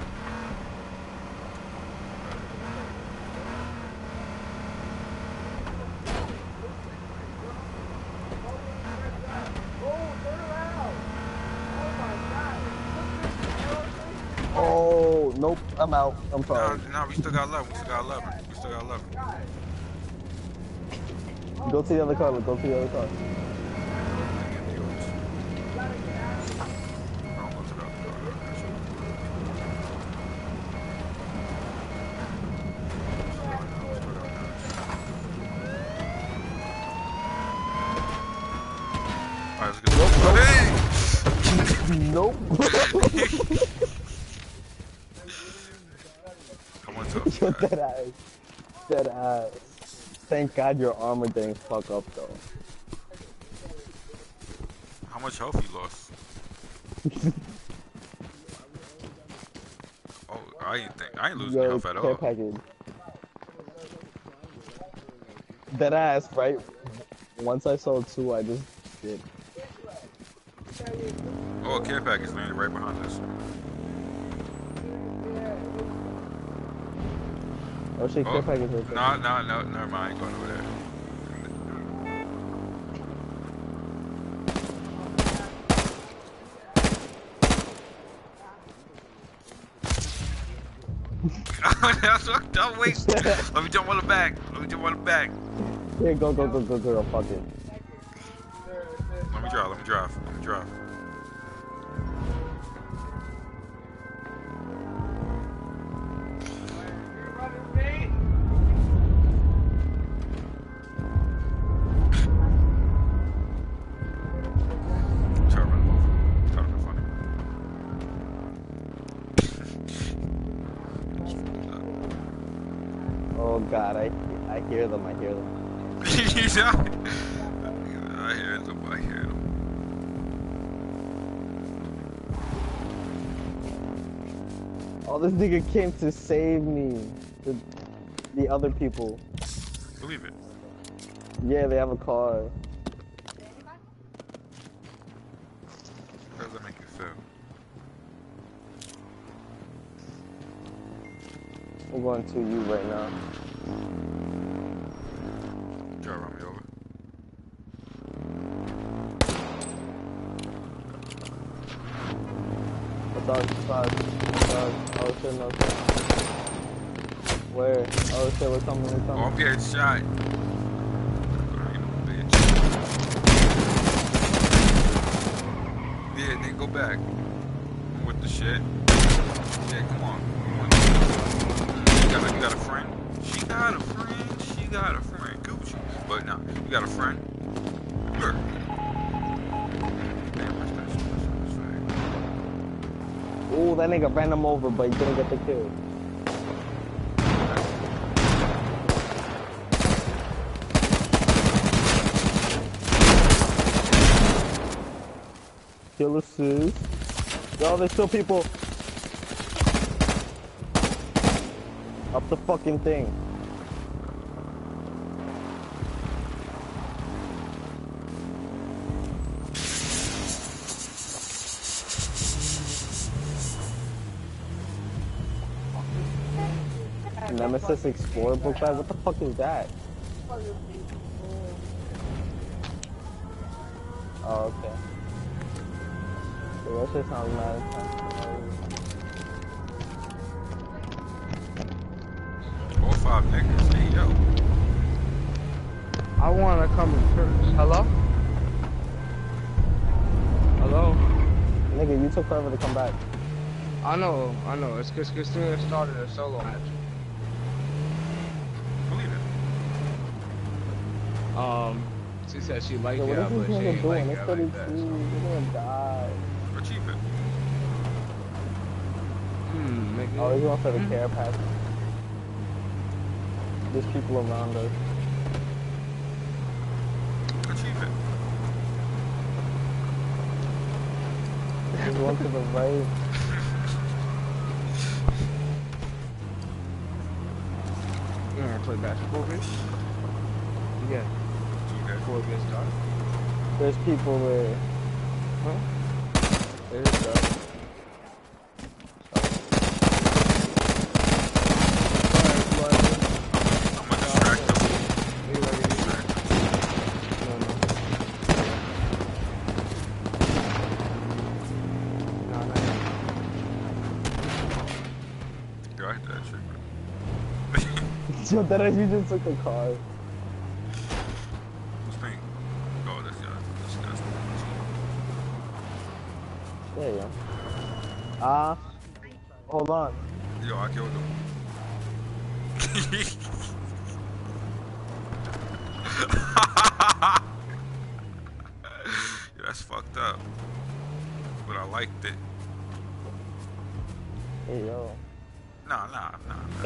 Oh, nope. I'm out. I'm Nah, sorry. nah, we still got eleven. We still got eleven. We still got eleven. Go to the other car. Go to the other car. Alright, let's get this. Nope. Come on, tough Yo, guy. dead ass. Dead ass. Thank God your armor didn't fuck up though. How much health you lost? Oh, I ain't think I ain't losing Yo, health at care all. package. Dead ass, right? Once I saw two, I just did. Oh, a care package landed right behind us. Oh shit, care Oh, package right there. no, no, no, never mind. I ain't going over there. That's what, don't wait. Let me jump on the back. Let me jump on the back. Here, go, go, go, go, go, fuck it. Let me drive. Let me drive. Let me drive. Try to run him over. Try to be funny. Oh god, I I hear them, I hear them. I hear them. I hear them. Oh, this nigga came to save me. The, the other people. Believe it. Yeah, they have a car. How does that make you feel? I'm going to you right now. Try to run me over. What's up, spot? What's up? Oh shit, no shit. Where? Oh shit, we're coming, we're Oh, coming. I'm getting shot. You bitch. Yeah, then go back. With the shit. Yeah, come on. Come on. You got a, you got a friend? She got a friend. She got a friend. Gucci. But no, you got a friend? Sure. Damn, what's that shit? What's that? Ooh, that nigga ran him over, but he didn't get the kill. Kill assist. Yo, there's still people up the fucking thing. Nemesis Explorer book bag? What the fuck is that? Oh, okay. Dude, that shit sounds mad. Four or five niggas. Hey, yo. I wanna come to church. Hello? Hello? Nigga, you took forever to come back. I know, I know. It's because Christina started a solo match. Believe it. Um, she said she liked Yo, what it, is but this she nigga ain't like doing? it It's like thirty-two. that. So. You're gonna die. Achieve it. Hmm, nigga. Oh, he's going for the Hmm. care package. There's people around us. Achieve it. There's one to the right. You wanna play basketball, bitch? Yeah, Okay. before it gets dark. There's people there. Huh? There you go. I'm gonna distract them. You ready? Distract them. No, no. No, no. Yo, I hit that trick. Yo, that is, you just took the car. Who's pink? Oh, this guy. This guy's There you go. Ah. Uh, hold on. Yo, I killed him. Yo, that's fucked up. But I liked it. Hey, yo. Nah, nah, nah. nah.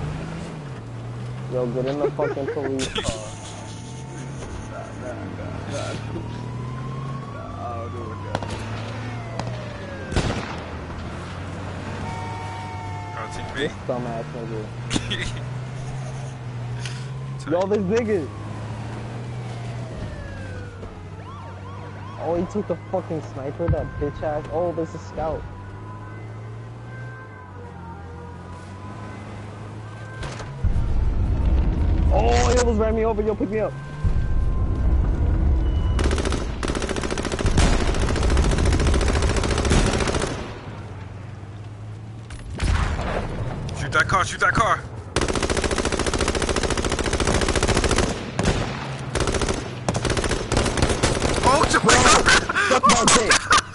Yo, get in the fucking police car. Nah, nah, nah, nah. Nah, I'll do it, that. Got T This V. dumbass nigga. Yo, this nigga. Oh, he took the fucking sniper, that bitch ass. Oh, there's a scout. Oh, he almost ran me over. Yo, pick me up. Shoot that car, shoot that car. Oh, it's a Suck my dick.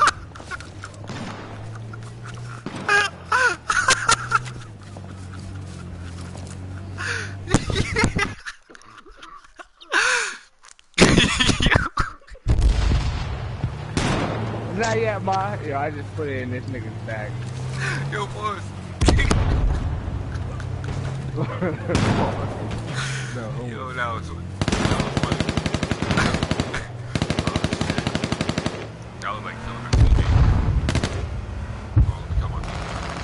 Not yet, ma. Yo, I just put it in this nigga's bag. Yo, boys. No. Yo, that was, that was funny. Oh, shit. That was like killing her T V. Oh, come on.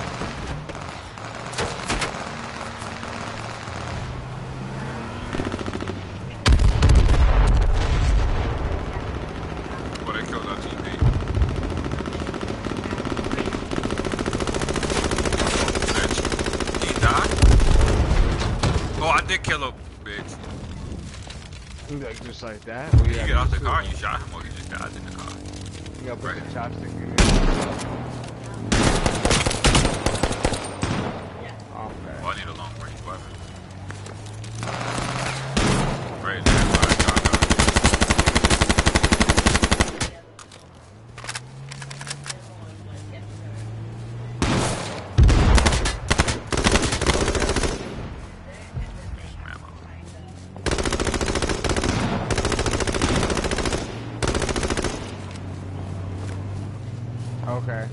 Well, they killed our T V. Bitch. He died? Oh, I did kill him, bitch. Like, just like that? Did you get out the car? You shot him, or you just died in the car? You gotta put Right. the chopstick in there. Okay. Well, I need a long range weapon. Right there, right, shotgun. Some ammo. Okay.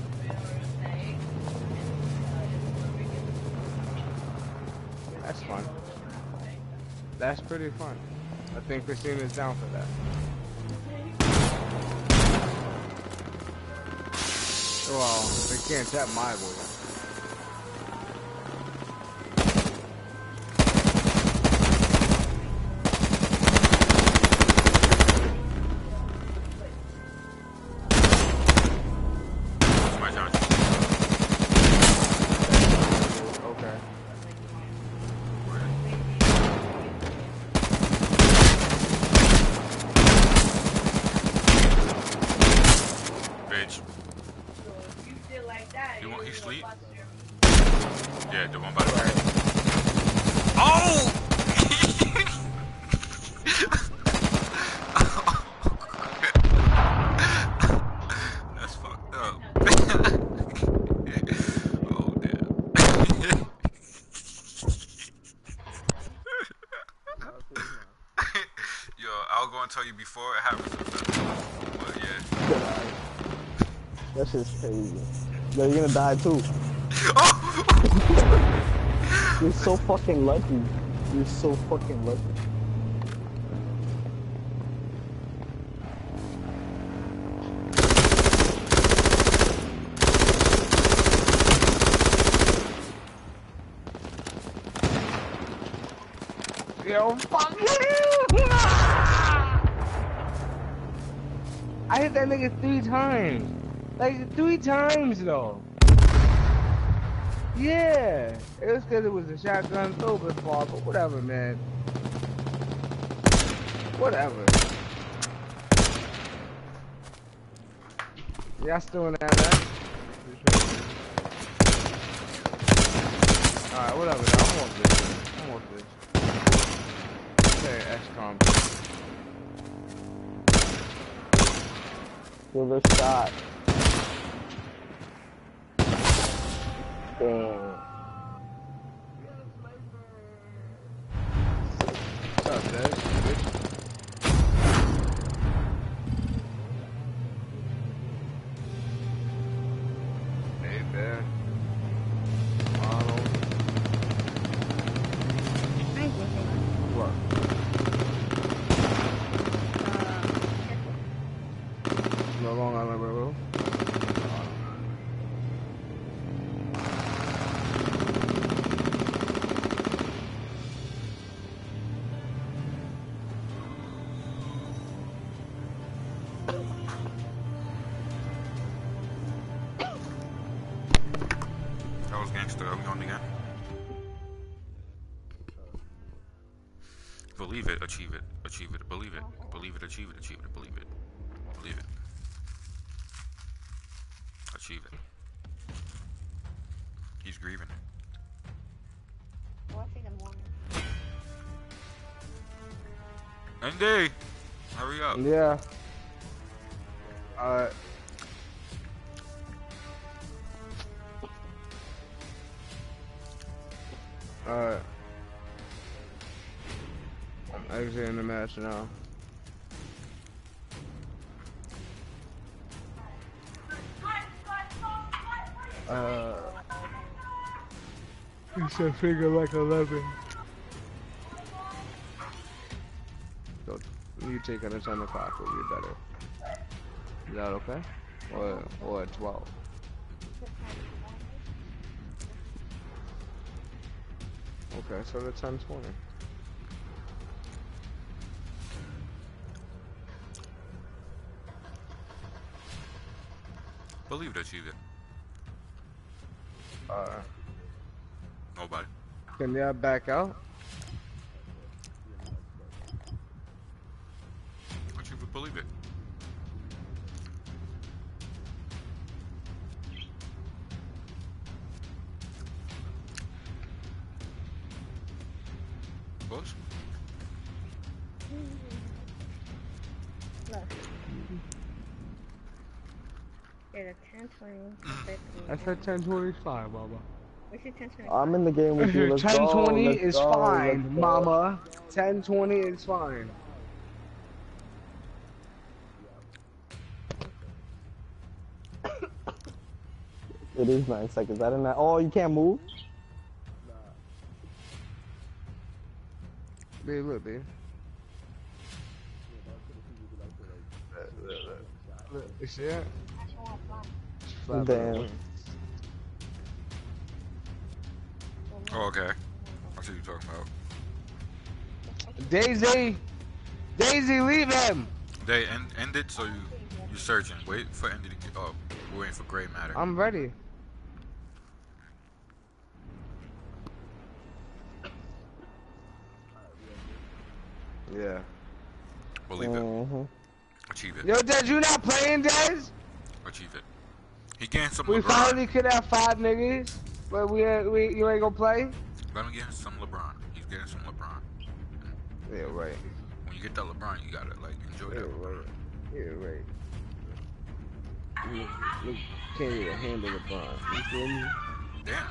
That's fun. That's pretty fun. I think Christina's down for that. Well, they can't tap my voice. My shot. Okay. Bitch. You feel like that. You want he sleep? Your- Yeah, the one by the right. Oh! before it happens sometimes. But yeah. That's just crazy. Yo, you're gonna die too. Oh! You're so fucking lucky. You're so fucking lucky. Yo, fuck you! I hit that nigga three times. Like, three times, though. Yeah. It was because it was a shotgun thrower fault, but whatever, man. Whatever. Y'all still in that, man? Alright, whatever, though. I'm off this. I'm off this. Okay, X COM. Give a shot. Damn. What's up, Dad? Hey, Dad. Arnold. What? No Long Island Railroad. That was gangster. Are we on again? Believe it, achieve it, achieve it, believe it, believe it, achieve it, achieve it, believe it, believe it, achieve it. He's grieving. Andy, hurry up. Yeah. Alright. Alright. I'm exiting the match now. Uh. You said figure like eleven. So you take it at ten o'clock would be better. Is that okay? Or or at twelve? Okay, so the ten twenty. Believe it, achieve it. Uh. Nobody. Can y'all back out? Achieve it, believe it. Boss? Look. There's a ten twenty. I said ten twenty is fine, mama. What's your ten twenty? I'm in the game with you. Let's ten twenty go, let's is go, fine, let's go. mama. ten twenty is fine. It is nine seconds. I didn't know. Oh, you can't move? Babe, look, babe. Look, look, look. Look, you see that? Flat Damn. bottom. Oh, okay. I see what you're talking about. Daisy! Daisy, leave him! They end, end it, so you, you're searching. Wait for Andy to get up. We're waiting for Gray Matter. I'm ready. Yeah. Believe it. Mm-hmm. Achieve it. Yo, Dez, you not playing, Dez? Achieve it. He getting some We LeBron. finally could have five niggas, but we, ain't- we you ain't gonna play? Let him get some LeBron. He's getting some LeBron. Yeah, right. When you get that LeBron, you gotta like enjoy Yeah, that. right. Yeah, right. You, you can't even handle LeBron. You feel me? Damn.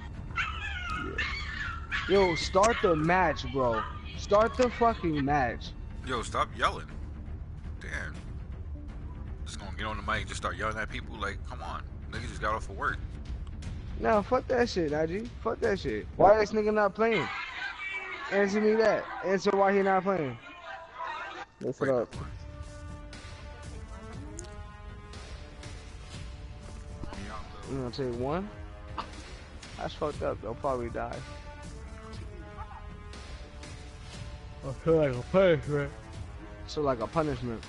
Yeah. Yo, start the match, bro. Start the fucking match. Yo, stop yelling. damn. Just gonna get on the mic and just start yelling at people? Like, come on. Niggas just got off of work. No, fuck that shit, Najee. Fuck that shit. Why this nigga not playing? Answer me that. Answer why he not playing. Listen up. You gonna take one? That's fucked up. They'll probably die. I feel like a punishment. So like a punishment.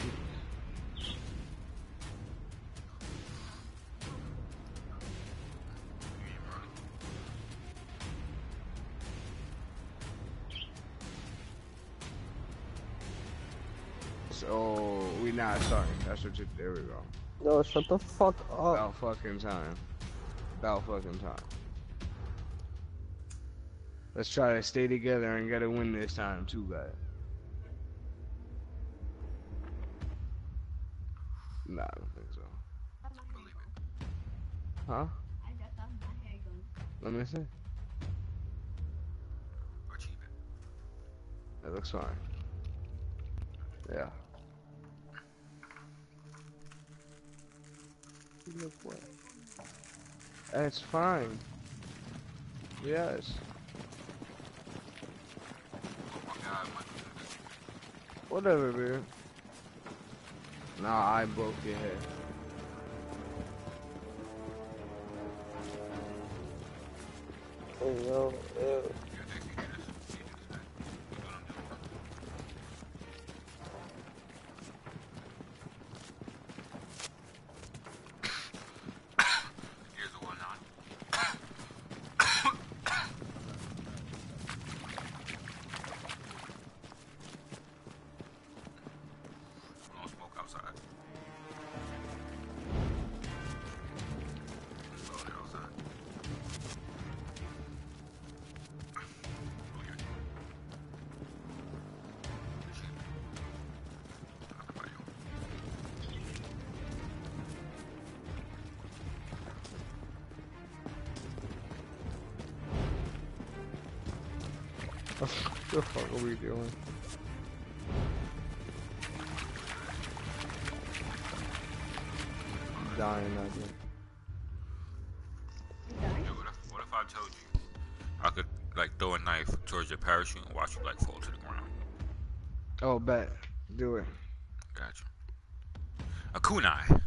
So we not starting. That's what you. There we go. Yo, shut the fuck up. About fucking time. About fucking time. Let's try to stay together and get a win this time too, guys. Nah, I don't think so. Believe it. Huh? I just have my hair gun. Let me see. Achieve it. That looks fine. Yeah. You look what? That's fine. Yes. Oh my god, my Whatever, man. Nah, I broke your head. Hey, yo, ew. Here's the one on. No smoke outside. Oh, they're outside. Oh, yeah. Shit. I'll buy you. What the fuck are we doing? Dying, I think. Yeah, what if, what if I told you I could like throw a knife towards your parachute and watch you like fall to the ground? Oh, bet. Do it. Gotcha. A kunai.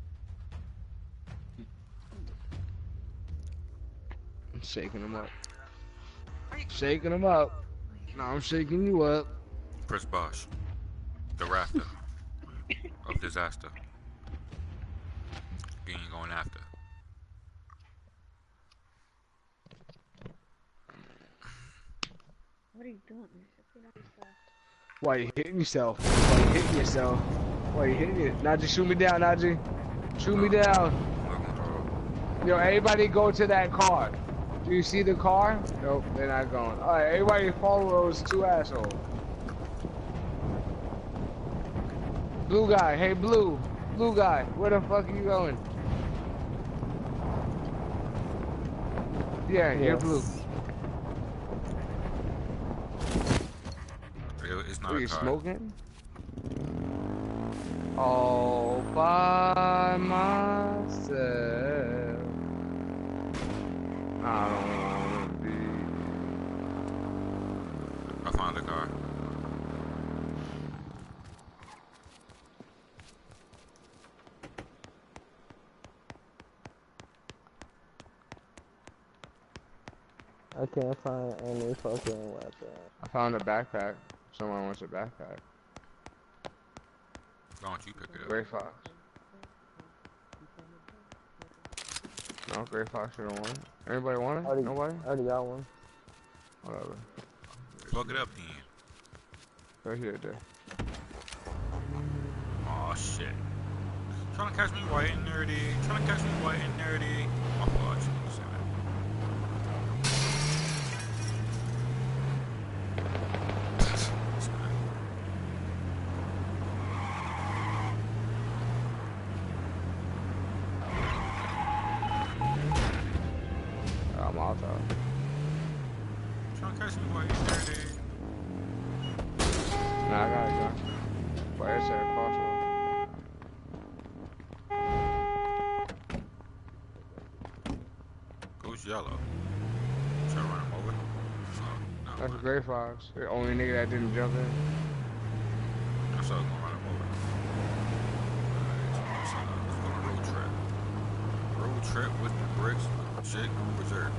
I'm shaking him up. Shaking him up. No, I'm shaking you up. Chris Bosh. The rafter of disaster. He ain't going after. What are you doing? Why you hitting yourself? Why you hitting yourself? Why you hitting it? Najee, shoot me down, Najee. Shoot me down. Yo, everybody go to that car. Do you see the car? Nope, they're not going. Alright, everybody follow those two assholes. Blue guy, hey blue. Blue guy, where the fuck are you going? Yeah, you're Yes. blue. It's not Are a you car. smoking? All by myself. I don't wanna be. I found the car. I can't find any fucking weapon. I found a backpack. Someone wants a backpack. Why don't you pick it up? Gray Fox. No, Gray Fox, you don't want it. Anybody want it? Already, Nobody? I already got one. Whatever. Fuck it up then. Right here, there. Aw, shit. Trying to catch me white and nerdy. Trying to catch me white and nerdy. My fault, I shouldn't say that. I'm out though. Trying to catch me white and nerdy. Nah, I got it, John. Where right side crossroad. Who's yellow? Should I run him over? Oh, no, That's I'm Gray Fox. The only nigga that didn't jump in. I said I was gonna run him over. Alright, so let's go on a road trip. Road trip with the bricks, shit, reserve.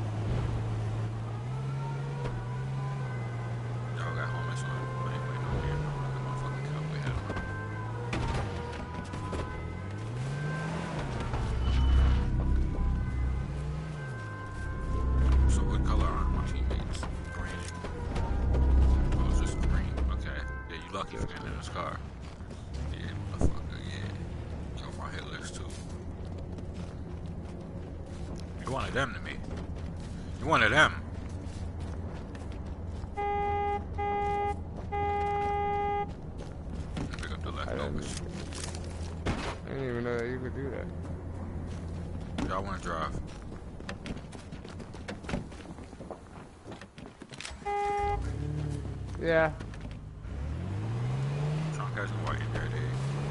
Y'all got home, so I ain't waiting on here. Look at my fucking cowboy hat on. So what color are my teammates? Green. Oh, it's just green. Okay. Yeah, you lucky for getting in this car. Yeah, motherfucker, yeah. You're on my hit list too. You wanted them to me. You wanted them. Pick up the leftovers. I didn't even know that you could do that. Y'all wanna drive? Yeah. Trying to catch the white in there, dude.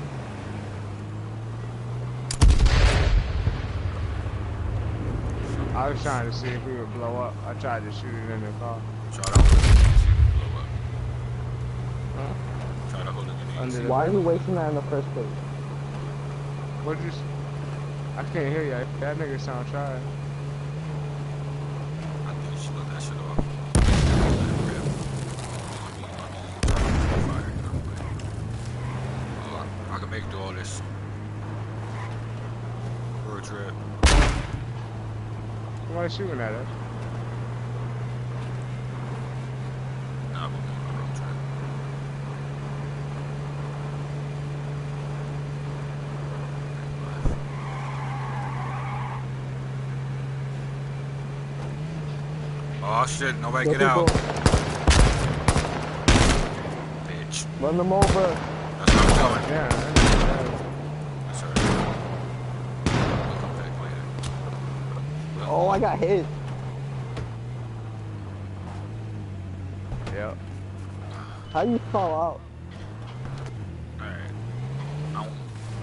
I was trying to see if we would blow up. I tried to shoot it in the car. Try to hold it in the see if it blow up. Huh? Try to hold it in the Under see. the- Why are you wasting that in the first place? What you? s- I can't hear you. That nigga sound trash. I think you should let that shit off. Oh, I can make it do all this. Road trip. Somebody shooting at us. Nah, but I'm on a road trip. Oh shit, nobody Go, get go, out. go. Bitch. Run them over. That's what I'm doing. Yeah. that- That's alright. We'll come back later. Oh, I got hit. that- Yep. How you fall out? Alright. I don't...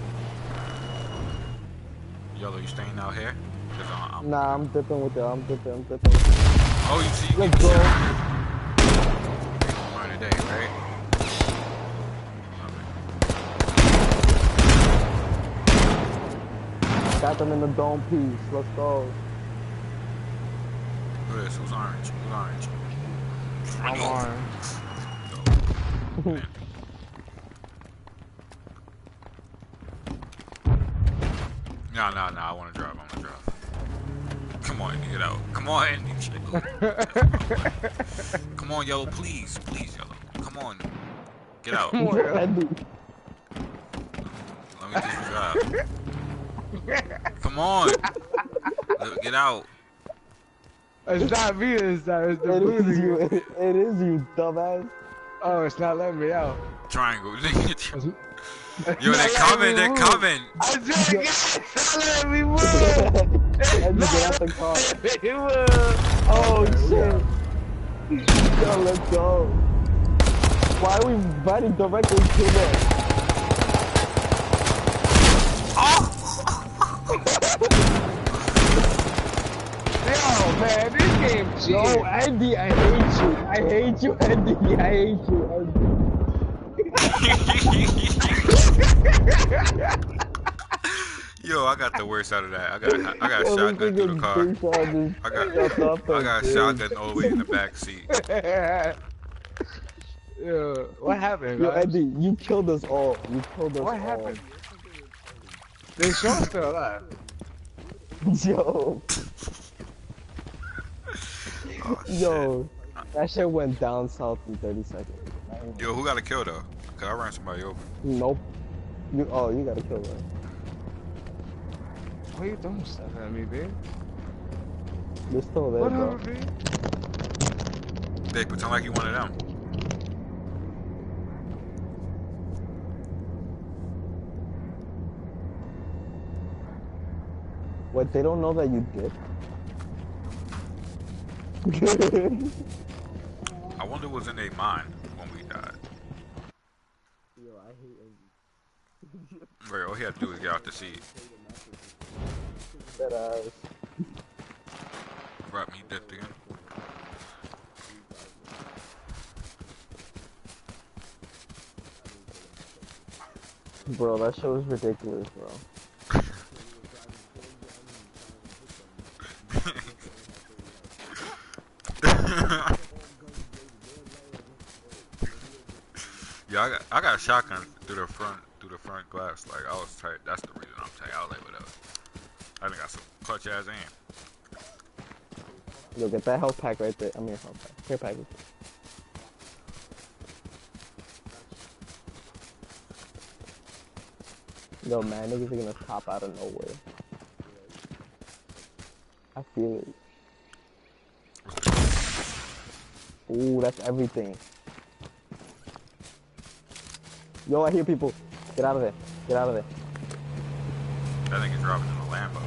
Yellow, you staying out here? Cause I'm, I'm... Nah, I'm dipping with it. I'm dipping. I'm dipping. Oh, you see, you Let's get go. shot. Run today, right? Got them in the dome piece. Let's go. Who is? Who's orange? Who's orange? I'm on. No, no, no. I want to drive. I want to drive. Come on, Andy, get out. Come on, Andy. Come on, Yellow, please. Please, Yellow. Come on. Get out. Come on, Yellow. Andy. Let me just drive. Come on. Let- Get out. It's not me this time. It's the It blue is you. nigga. It, it is you, dumbass. Oh, it's not letting me out. Triangle. Yo, It's they're not coming. letting They're me move. coming. I just got it's not letting me move. Andy, get out the car. Let me move. Oh shit. Yo, let's go. Why are we riding directly to them? Yo, man, this game cheating. Yo, Andy, I hate you. I hate you, Andy. I hate you, Andy. Yo, I got the worst out of that. I got I got a Yo, shotgun this through the nigga car. big shot I got just shut up I got a and shotgun all the way in the back seat. Yo, what happened, Yo, guys? Andy, you killed us all. You killed us What all. happened? The show's still alive. Yo, Oh, shit. yo, that shit went down south in thirty seconds. Yo, who got a kill though? Cause I ran somebody over. Nope. You, oh, you gotta kill her. Why you throwing stuff at me, babe? They're still there, Whatever, bro. babe. They pretend like you one of them. What, they don't know that you did? I wonder what's in their mind when we died. Yo, I hate Andy. Right, all he had to do was get out the seat. That ass. Brought me dipped again. Bro, that show is ridiculous, bro. Yeah, I got I got a shotgun through the front through the front glass. Like I was tight. That's the reason I'm tight. I was like, whatever. I think got some clutch ass aim. Yo, get that health pack right there. I mean, health pack. Care package. Yo, man, niggas are gonna pop out of nowhere. I feel it. Ooh, that's everything. Yo, I hear people. Get out of there. Get out of there. That nigga dropping in a Lambo.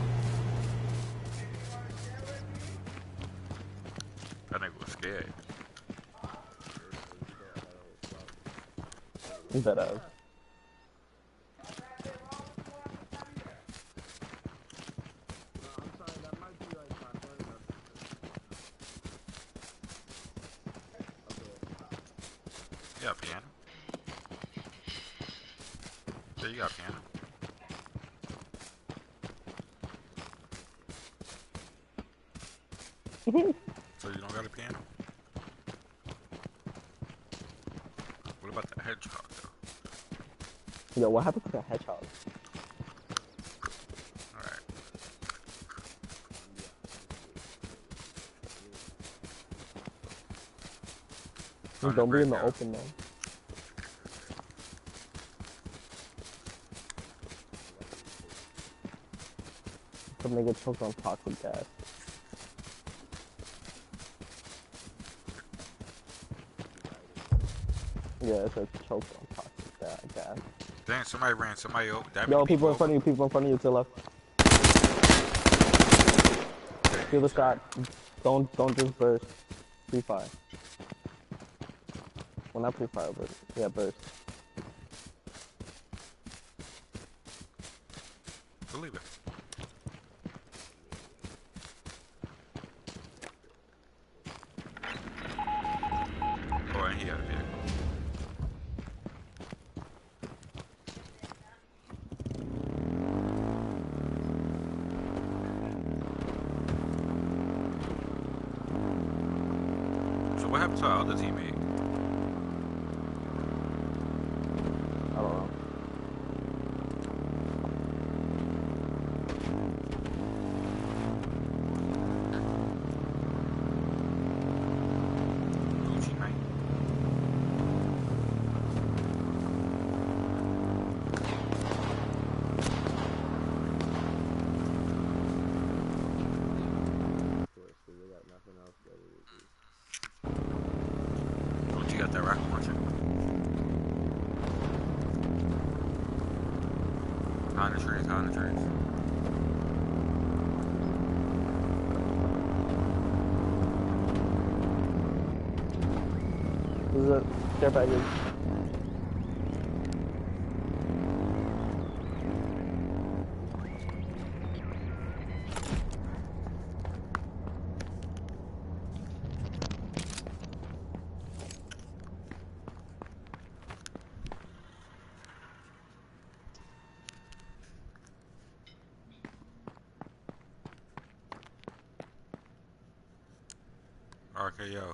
That nigga was scared. You better. Yeah, piano. There you got piano. So you don't got a piano? What about the hedgehog though? Yo, what happened to the hedgehog? Alright. Time to Don't be break in the out. open, man. Some nigga choked on toxic gas. Yeah, it's a choke on toxic ga- gas. Dang, somebody ran somebody over. That Yo, many people in over? front of you, people in front of you to the left. Feel the shot. Don't don't just burst. Pre-fire. Well, not pre-fire, but yeah, burst. Believe it. Oh, and he had a vehicle. So what happened to our other teammate? I don't know. Gucci Mane? Gucci got that rocket launcher? Behind the trees, behind the trees. This is a care package. R K O.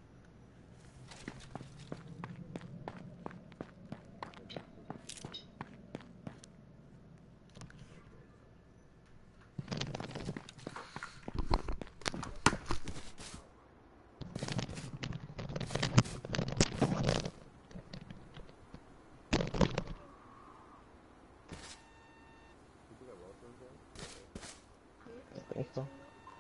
I think so.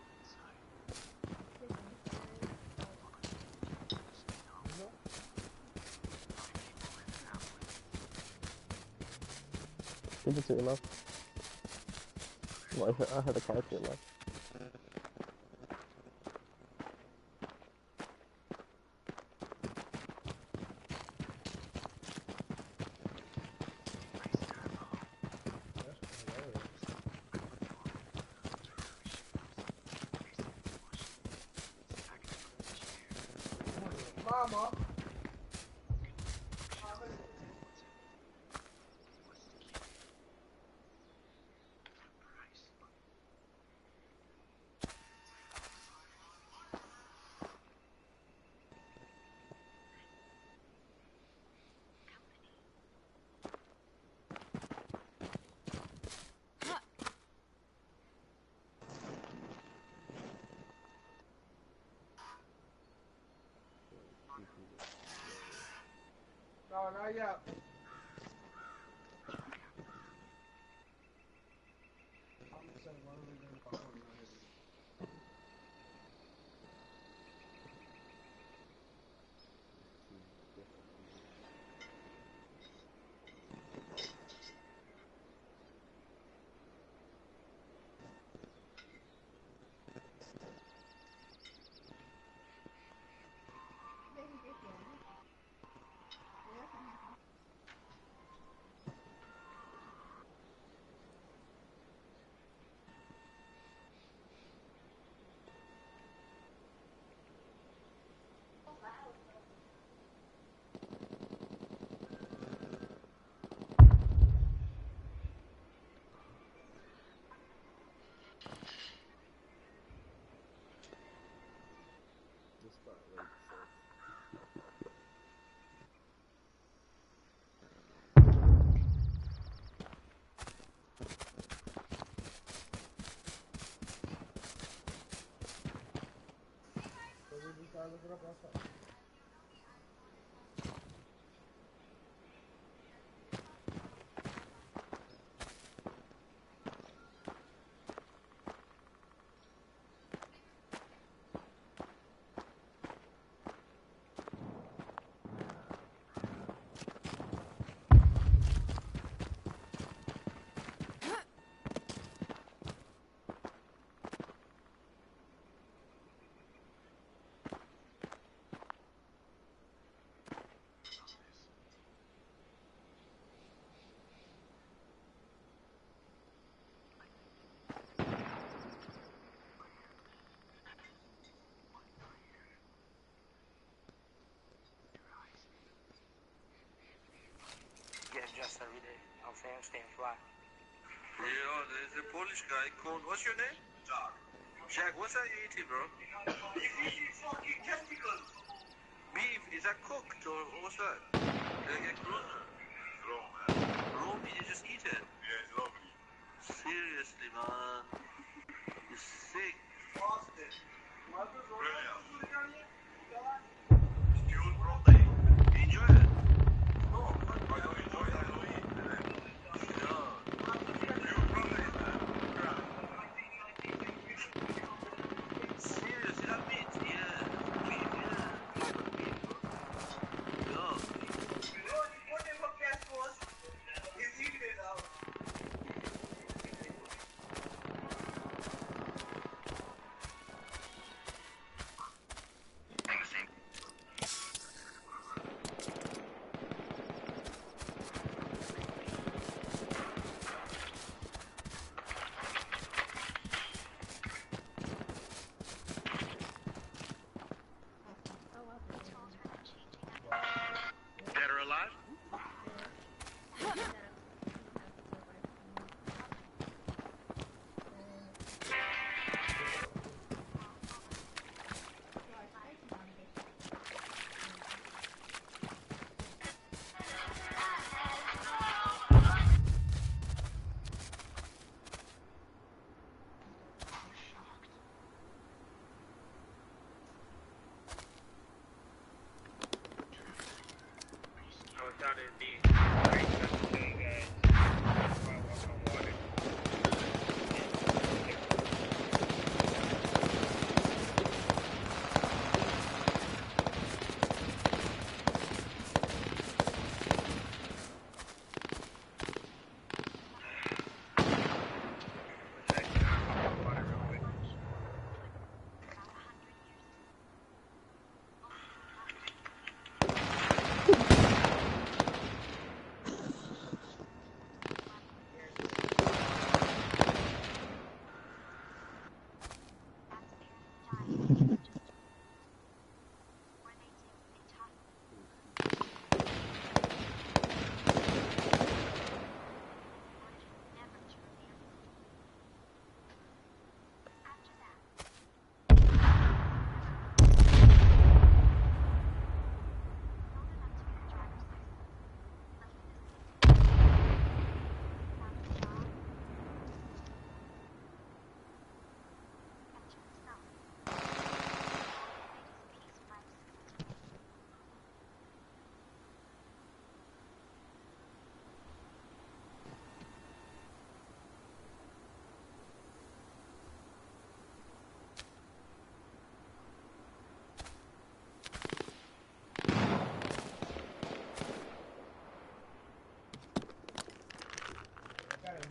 Give it to your left. Well, I heard, I heard a car to your left. Oh, not yet. Get dressed every day. I'm saying, staying fly. Yeah, there's a Polish guy called. What's your name? Jack. Jack, what's that you eating, bro? He's eating fucking testicles. Beef? Is that cooked or what's that? Did I get corona? Raw, man. Raw meat? You just eat it? Yeah, it's raw meat. Seriously, man. You're sick. Brilliant. Stewed broccoli. You enjoy it? No, I don't enjoy it. I don't eat it. Seriously, that meat? Yeah. Beef, yeah. Beef, bro. Yeah.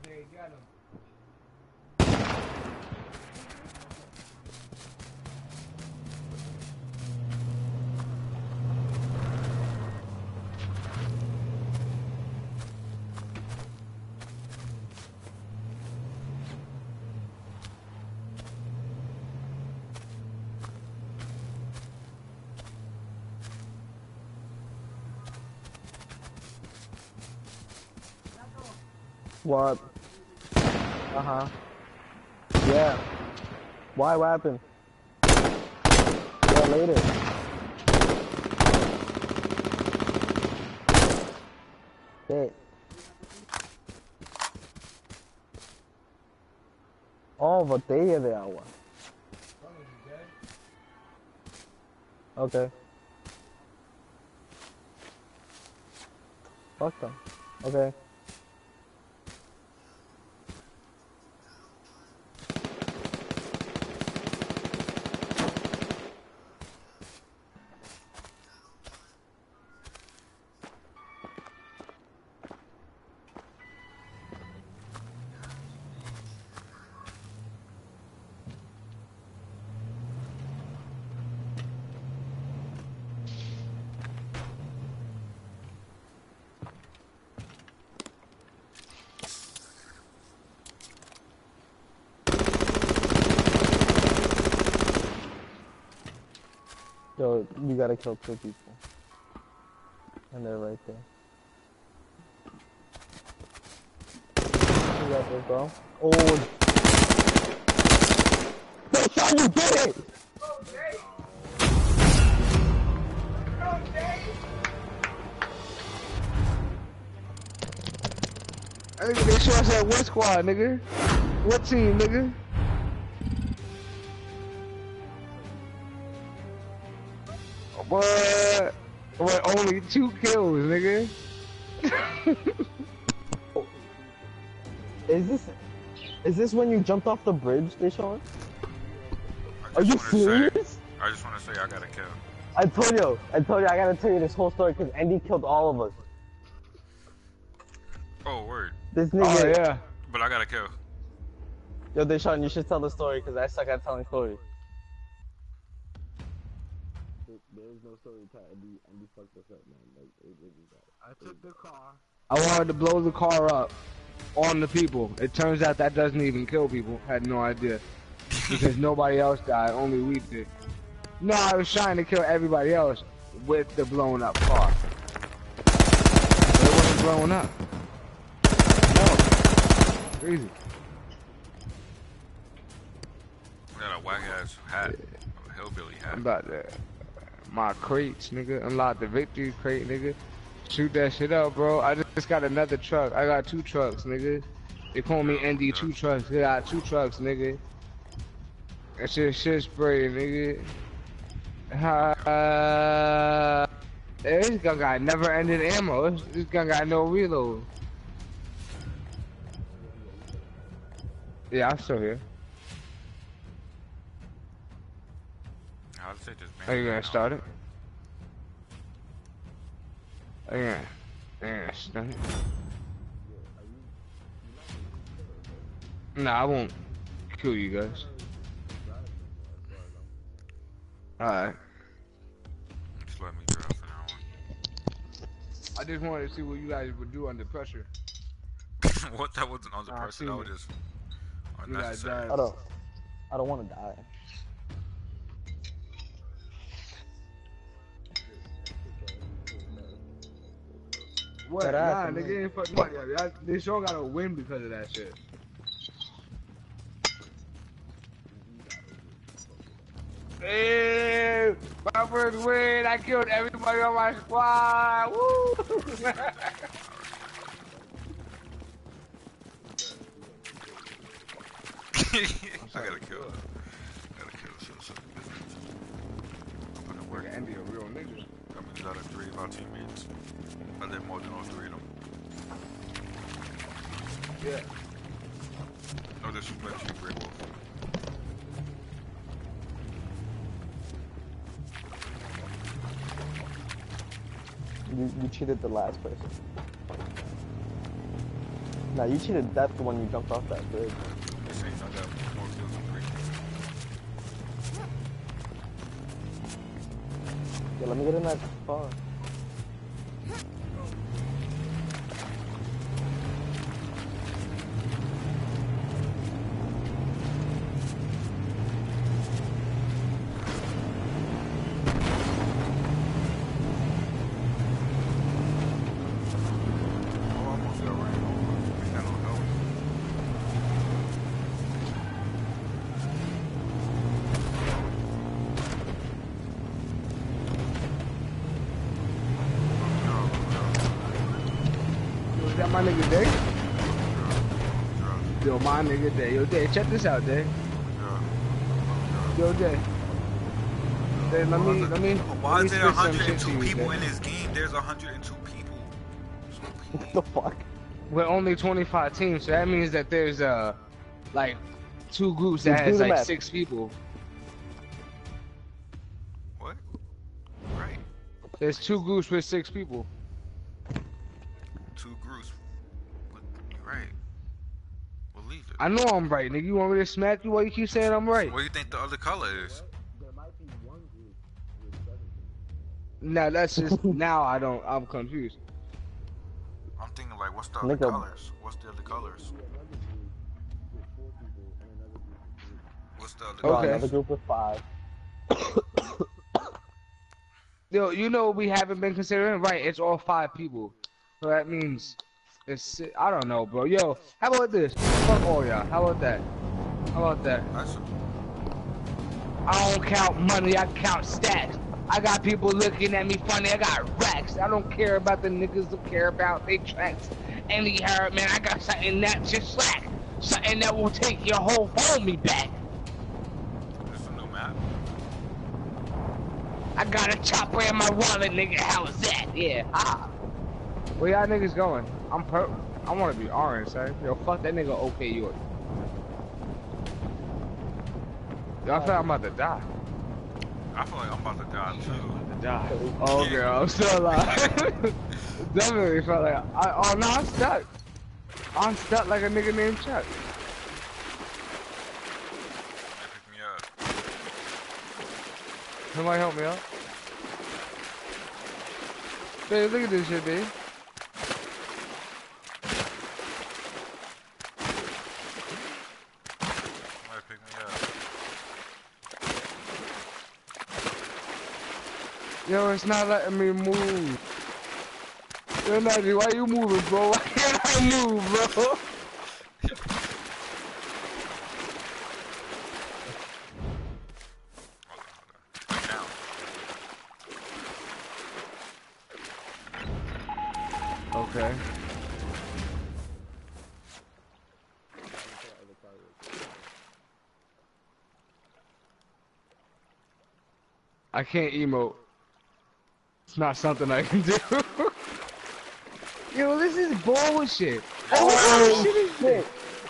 They got him. What? Uh-huh. Yeah. Why? What happened? Yeah, later. Shit. Oh, botella de agua. Okay. Fuck them. Okay. Yo, you gotta kill two people. And they're right there. You got this, bro. Oh. Yo, Sean, you did it! I think they show us at what squad, nigga? What team, nigga? What? What? Only two kills, nigga. Is this... Is this when you jumped off the bridge, Deshaun? I Are you just wanna serious? Say, I just want to say I got a kill. I told you, I told you I gotta tell you this whole story because Andy killed all of us. Oh, word. This nigga... Oh, yeah. But I got a kill. Yo, Deshaun, you should tell the story because I suck at telling stories. There is no story to Andy, Andy fucked us up, man. Like, it, it, it, I took the car. I wanted to blow the car up on the people. It turns out that doesn't even kill people. Had no idea. Because nobody else died, only we did. No, I was trying to kill everybody else with the blown up car. It wasn't blown up. No. Crazy. Got a whack ass hat. A hillbilly hat. I'm about to... My crates, nigga. Unlock the victory crate, nigga. Shoot that shit up, bro. I just got another truck. I got two trucks, nigga. They call me N D two trucks. They got two trucks, nigga. That shit shit spray, nigga. Uh, this gun got never ended ammo. This, this gun got no reload. Yeah, I'm still here. I'll say this, man. Are you gonna start it? Are you gonna, are you gonna start it? Nah, I won't kill you guys. Alright. Just let me drive for now. I just wanted to see what you guys would do under pressure. What? That wasn't under Nah, pressure. That was see just You guys unnecessary. I don't... I don't want to die. What? That Nah, ass, man. nigga ain't fucking money. They sure gotta win because of that shit. Hey, my first win. I killed everybody on my squad. Woo! I gotta kill. I gotta kill. So, so. I'm gonna work. Andy a real nigga. I mean, these other three of our teammates. I did more than all three of them. Yeah. No disrespect to you, Grey Wolf. You, you cheated the last person. Nah, you cheated death when you jumped off that bridge. This ain't I got more kills than three. Yeah, let me get in that car. Oh, I almost got ran over. Ain't got no help. Yo, is that my nigga Day? Yo, my nigga Day. Yo, Day, check this out, Day. Yo, Day. Day, let me, let me. Why let is me there spit some one hundred shit to two you, people Day. in this game? There's one hundred two people. What the fuck? With only twenty-five teams, so that means that there's uh, like, two groups that Dude, do has the like math. six people. What? Right. There's two groups with six people. Two groups. But you're right. Believe it. I know I'm right, nigga. You want me to smack you while you keep saying I'm right? What do you think the other color is? Now that's just now I don't. I'm confused. I'm thinking like, what's the other Nigga. colors? What's the other colors? What's the other Bro, Okay. another group with five. Yo, you know what we haven't been considering? Right, it's all five people. So that means it's si- I don't know, bro. Yo, how about this? Fuck all y'all. How about that? How about that? That's I don't count money, I count stacks. I got people looking at me funny, I got racks. I don't care about the niggas who care about they tracks. Any heard, man, I got something that just slack. Something that will take your whole homie back. There's a new map. I got a chopper in my wallet, nigga. How is that? Yeah. Ah. Where y'all niggas going? I'm per. I want to be orange, son. Yo, fuck that nigga. Okay, York. Yo, I feel like I'm about to die. I feel like I'm about to die too. To die. Oh, girl, I'm still alive. Definitely felt like I. Oh no, I'm stuck. I'm stuck like a nigga named Chuck. Pick me up. Somebody help me out. Babe, look at this shit, babe. Somebody pick me up. Yo, it's not letting me move. Yo, Najee, why you moving, bro? Why can't I move, bro? Now. Okay. I can't emote. It's not something I can do. Yo, this is bullshit. Oh, what shit is this?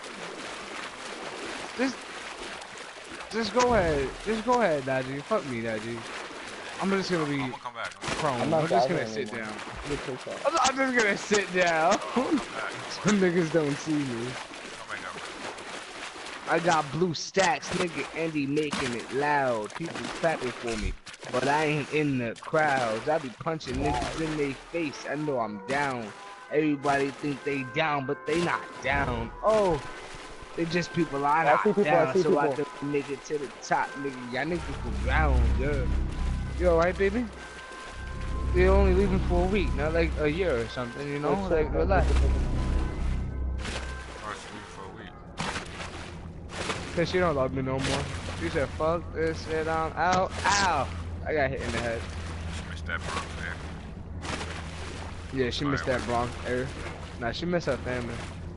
Just, just go ahead. Just go ahead, Najee. Fuck me, Najee. I'm just gonna be I'm gonna come back. prone. I'm I'm, not just driving gonna sit anymore. down. Get kicked out. I'm, I'm just gonna sit down. I'm back. Some niggas don't see me. Oh my god. I got blue stacks, nigga Andy making it loud. People clapping for me, but I ain't in the crowds. I be punching niggas in their face. I know I'm down. Everybody think they down, but they not down. Oh, they just people I I not see people, I down, see so I people. can make it to the top, nigga. Y'all niggas go round, yeah. You alright, baby? They're only leaving for a week, not like a year or something, you know? What's Like, up, relax. man? First leave for a week. Cause she don't love me no more. She said, fuck this shit, I'm out. Ow! I got hit in the head. She missed that Bronx there. Yeah, she missed that Bronx air. Nah, she missed her family.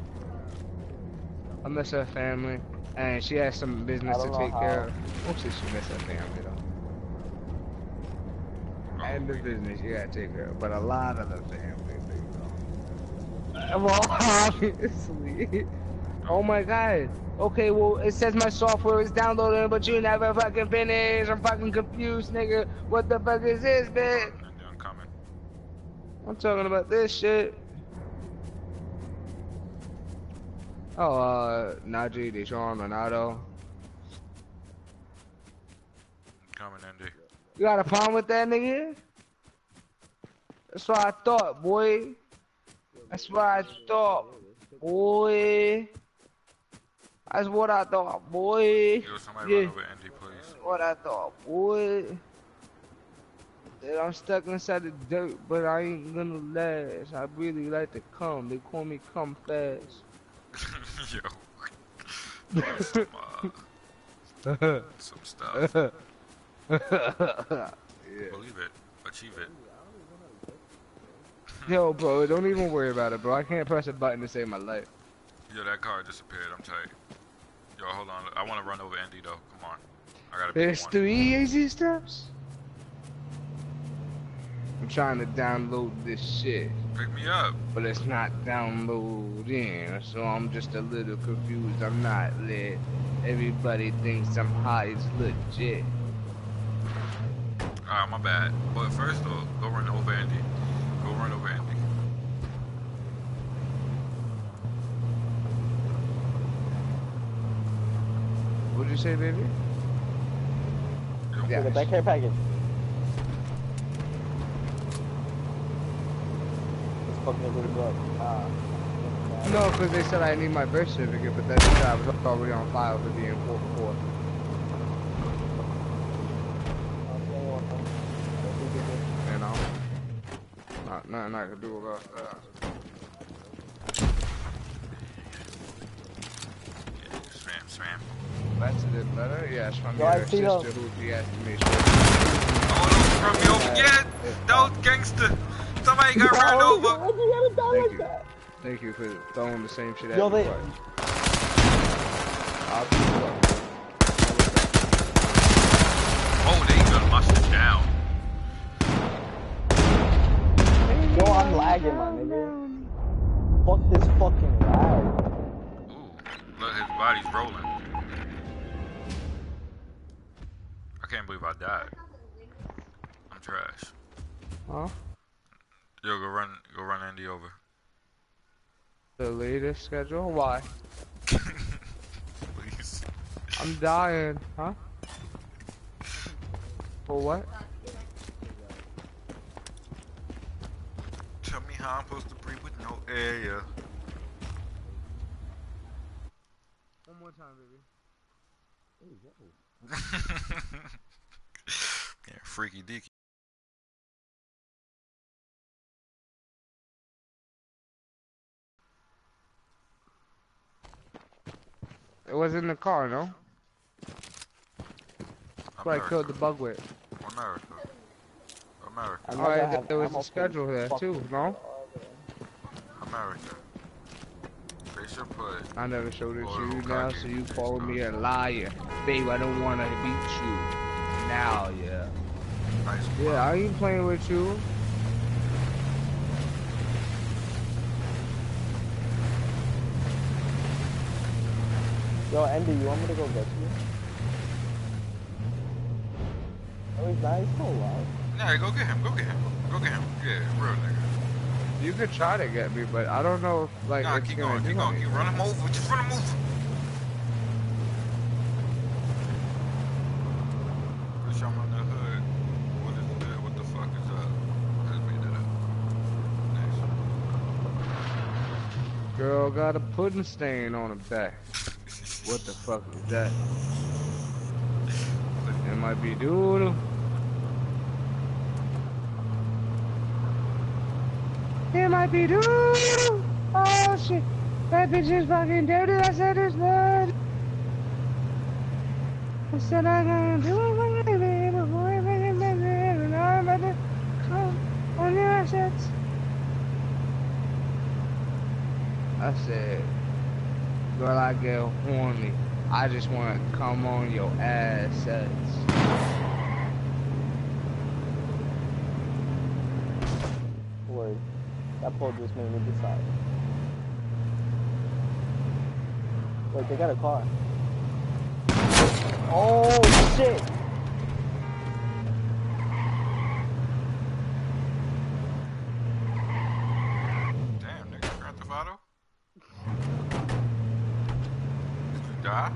I miss her family. And she has some business I to don't take know care how. of. Mostly she missed her family though. Oh, And the business you gotta take care of. But a lot of the family, you know. Well, obviously. Oh my god. Okay, well, it says my software is downloading, but you never fucking finished. I'm fucking confused, nigga. What the fuck is this, bitch? and then coming. I'm talking about this shit. Oh, uh, Najee, Deshaun, Ronaldo. Coming, Andy. You got a problem with that, nigga? That's what I thought, boy. That's what I thought, boy. That's what I thought, boy. Yo, somebody Yeah. run over Andy, please. What I thought, boy. That I'm stuck inside the dirt, but I ain't gonna last. I really like to come. They call me come fast. Yo. some, uh, some stuff. Yeah. Believe it. Achieve it. Yo, bro, don't even worry about it, bro. I can't press a button to save my life. Yo, that car disappeared. I'm tight. Yo, hold on. I want to run over Andy, though. Come on. I gotta be There's one. three easy steps? I'm trying to download this shit, Pick me up. but it's not downloading, so I'm just a little confused. I'm not lit. Everybody thinks I'm high as legit. Alright, my bad. But first, though, go run over Andy. Go run over Andy. What'd you say, baby? Yeah, the back care package. This fucking nigga was up. Ah. No, because they said I need my birth certificate, but that means I was already on file for being four four. You know? Not, nothing I can do about that. Spam, spam. That's a bit better? Yeah, it's from Yo, I your see sister those. who deactivates. Oh, no, from me over. Yeah, that was gangster. Somebody got run over. Why'd you gotta die Thank like you. that? Thank you for throwing the same shit at Yo, me. they- twice. I'll keep it up. Oh, they got my shit down. Yo, I'm lagging, my nigga. Fuck this fucking lag. Ooh, look, his body's rolling. I can't believe I died. I'm trash. Huh? Yo, go run, go run Andy over. The latest schedule? Why? Please. I'm dying. Huh? For what? Tell me how I'm supposed to breathe with no air. One more time, baby. Yeah, freaky deaky. It was in the car, no? That's what I killed the bug with. America. America. I never Alright, have there was ammo a for schedule there fucking too, no? America. They should put. I never showed it to Oil you now, cocky so you face call me a on. liar. Babe, I don't wanna beat you. Now, yeah. Nice. Yeah, I ain't playing with you. Yo, Andy, you want me to go get you? Oh, he's not. He's so loud. Yeah, go get him. Go get him. Go get him. Yeah, real nigga. You could try to get me, but I don't know if, like, Nah, it's keep gonna going. do Keep going. Keep anything. run him over. Just run him over. Push him on the hood. What is that? What the fuck is up? I just made that up. Nice. Girl got a pudding stain on her back. What the fuck is that? It might be doodle. It might be doodle. Oh shit. That bitch is fucking dirty. I said it's blood. I said I'm gonna do it for my baby before I fucking bend it. And I'm about to come on your assets. I said, girl, I get horny. I just want to come on your assets. Word. That pole just made me decide. Wait, they got a car. Oh shit! Damn, nigga. Grand Theft Auto? guy.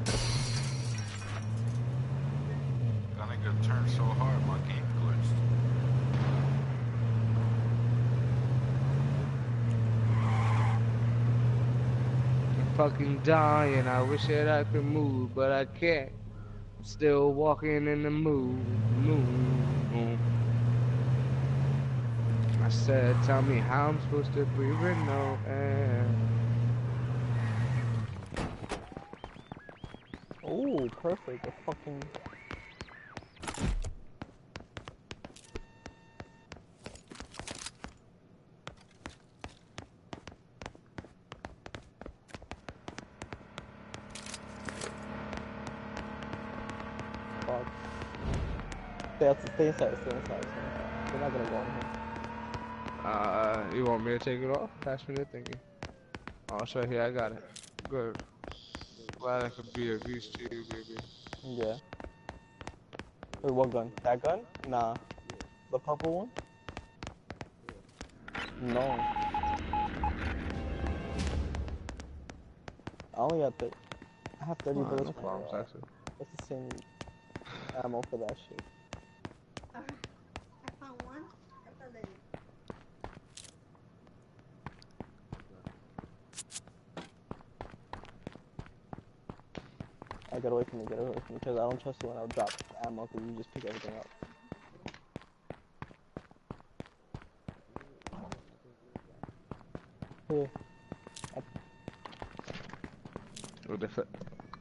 That nigga turned so hard, my game glitched. I'm fucking dying. I wish that I could move, but I can't. I'm still walking in the moon. moon. I said, tell me how I'm supposed to breathe with no air. Ooh, perfect. A fucking. Fuck. Stay, out, stay inside, stay inside, stay inside. We're not gonna go in here. Uh, you want me to take it off? Pass me the thingy. Oh, it's right here. I got it. Good. Glad I could be of use to you, baby. Yeah. Wait, what gun? That gun? Nah. The purple one? No. I only got the. I have thirty Oh, bullets. no for problem, my, uh, Saxon. It's the same ammo for that shit. Uh, I found one. I found it. I get away from me, get away from me, because I don't trust you when I'll drop ammo, because you just pick everything up. Here. What the fuck?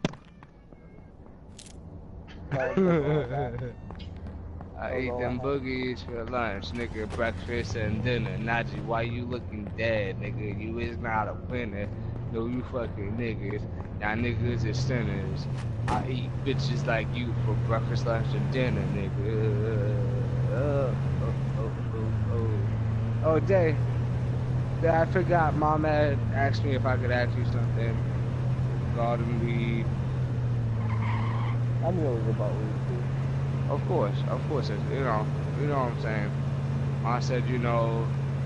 I ate them boogies for lunch, nigga, breakfast and dinner. Najee, why you looking dead, nigga? You is not a winner. No, you fucking niggas. Y'all niggas is sinners. I eat bitches like you for breakfast, lunch, and dinner, nigga. Uh, oh, oh, oh, oh. Oh, Jay. I forgot. Mom had asked me if I could ask you something. Garden weed. I knew it was about weed too. Of course, of course, it's, you know, you know what I'm saying. I said, you know,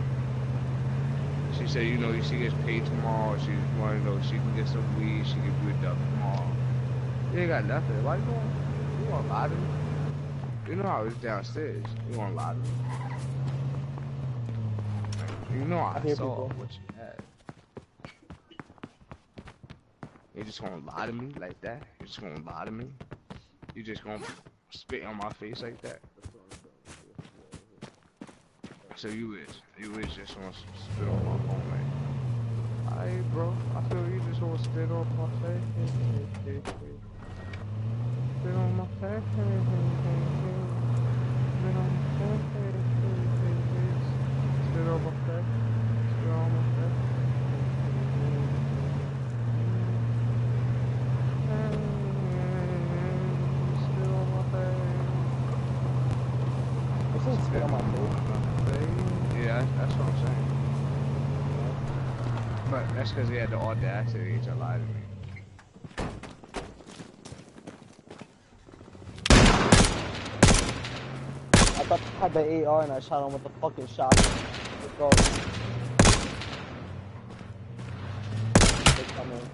she said, you know, she gets paid tomorrow. She want to know if she can get some weed. She can do it up tomorrow. You ain't got nothing. Why you going? You want to lie to me? You know I was downstairs. You want to lie to me? You know I, I hear saw people. what you had. You just gonna lie to me like that? You just gonna lie to me? You just gonna spit on my face like that? So you is, you is just gonna spit on my phone, man. Alright, bro. I feel you just gonna spit on my face. Spit on my face. Spit on my face. Spit on my face. Spit on my face. Spit on my face. Yeah, that's what I'm saying. But that's because he had the audacity to lie to me. I thought I had the A R and I shot him with the fucking shotgun. Let's go. They come in.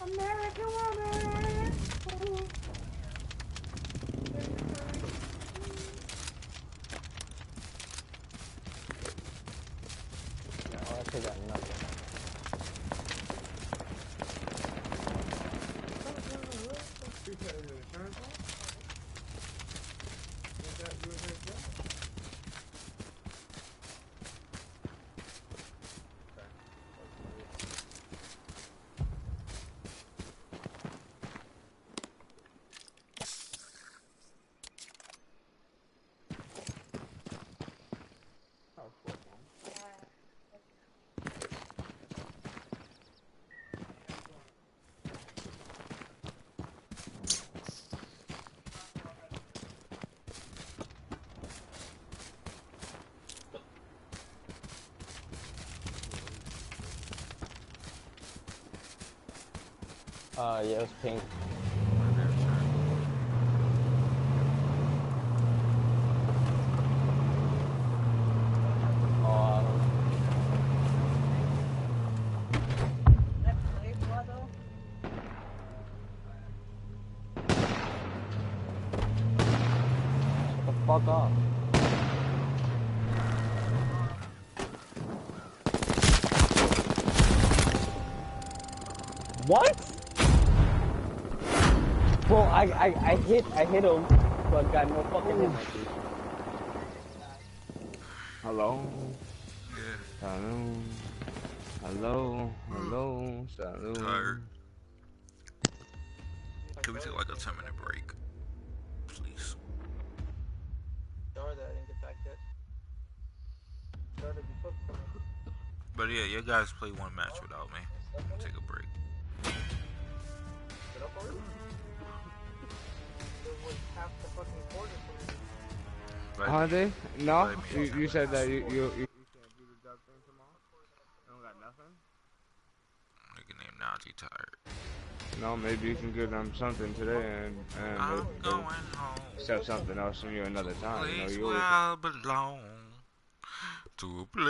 American woman. No, I actually got nothing. Uh, yeah, it's pink. Oh, shut the fuck up. What? Bro, I, I, I hit, I hit him, but got no fucking hit. Hello? Yeah. Hello? Hello? Hello? Hello? Tired. Can we take like a ten minute break? Please. Sorry that I didn't get back yet. Sorry to be fucked. But yeah, you guys play one match without me. Take a break. Get up already? There was half the fucking quarter for me. Are they? No? Let me You, check you my said that you, score. you, you can't do the duck thing tomorrow? You don't got nothing? Nigga named Najee tired. No, maybe you can give them something today and, and I'm they'll, going they'll home. accept something else from you another time. You know, Place you where always I belong. To a place.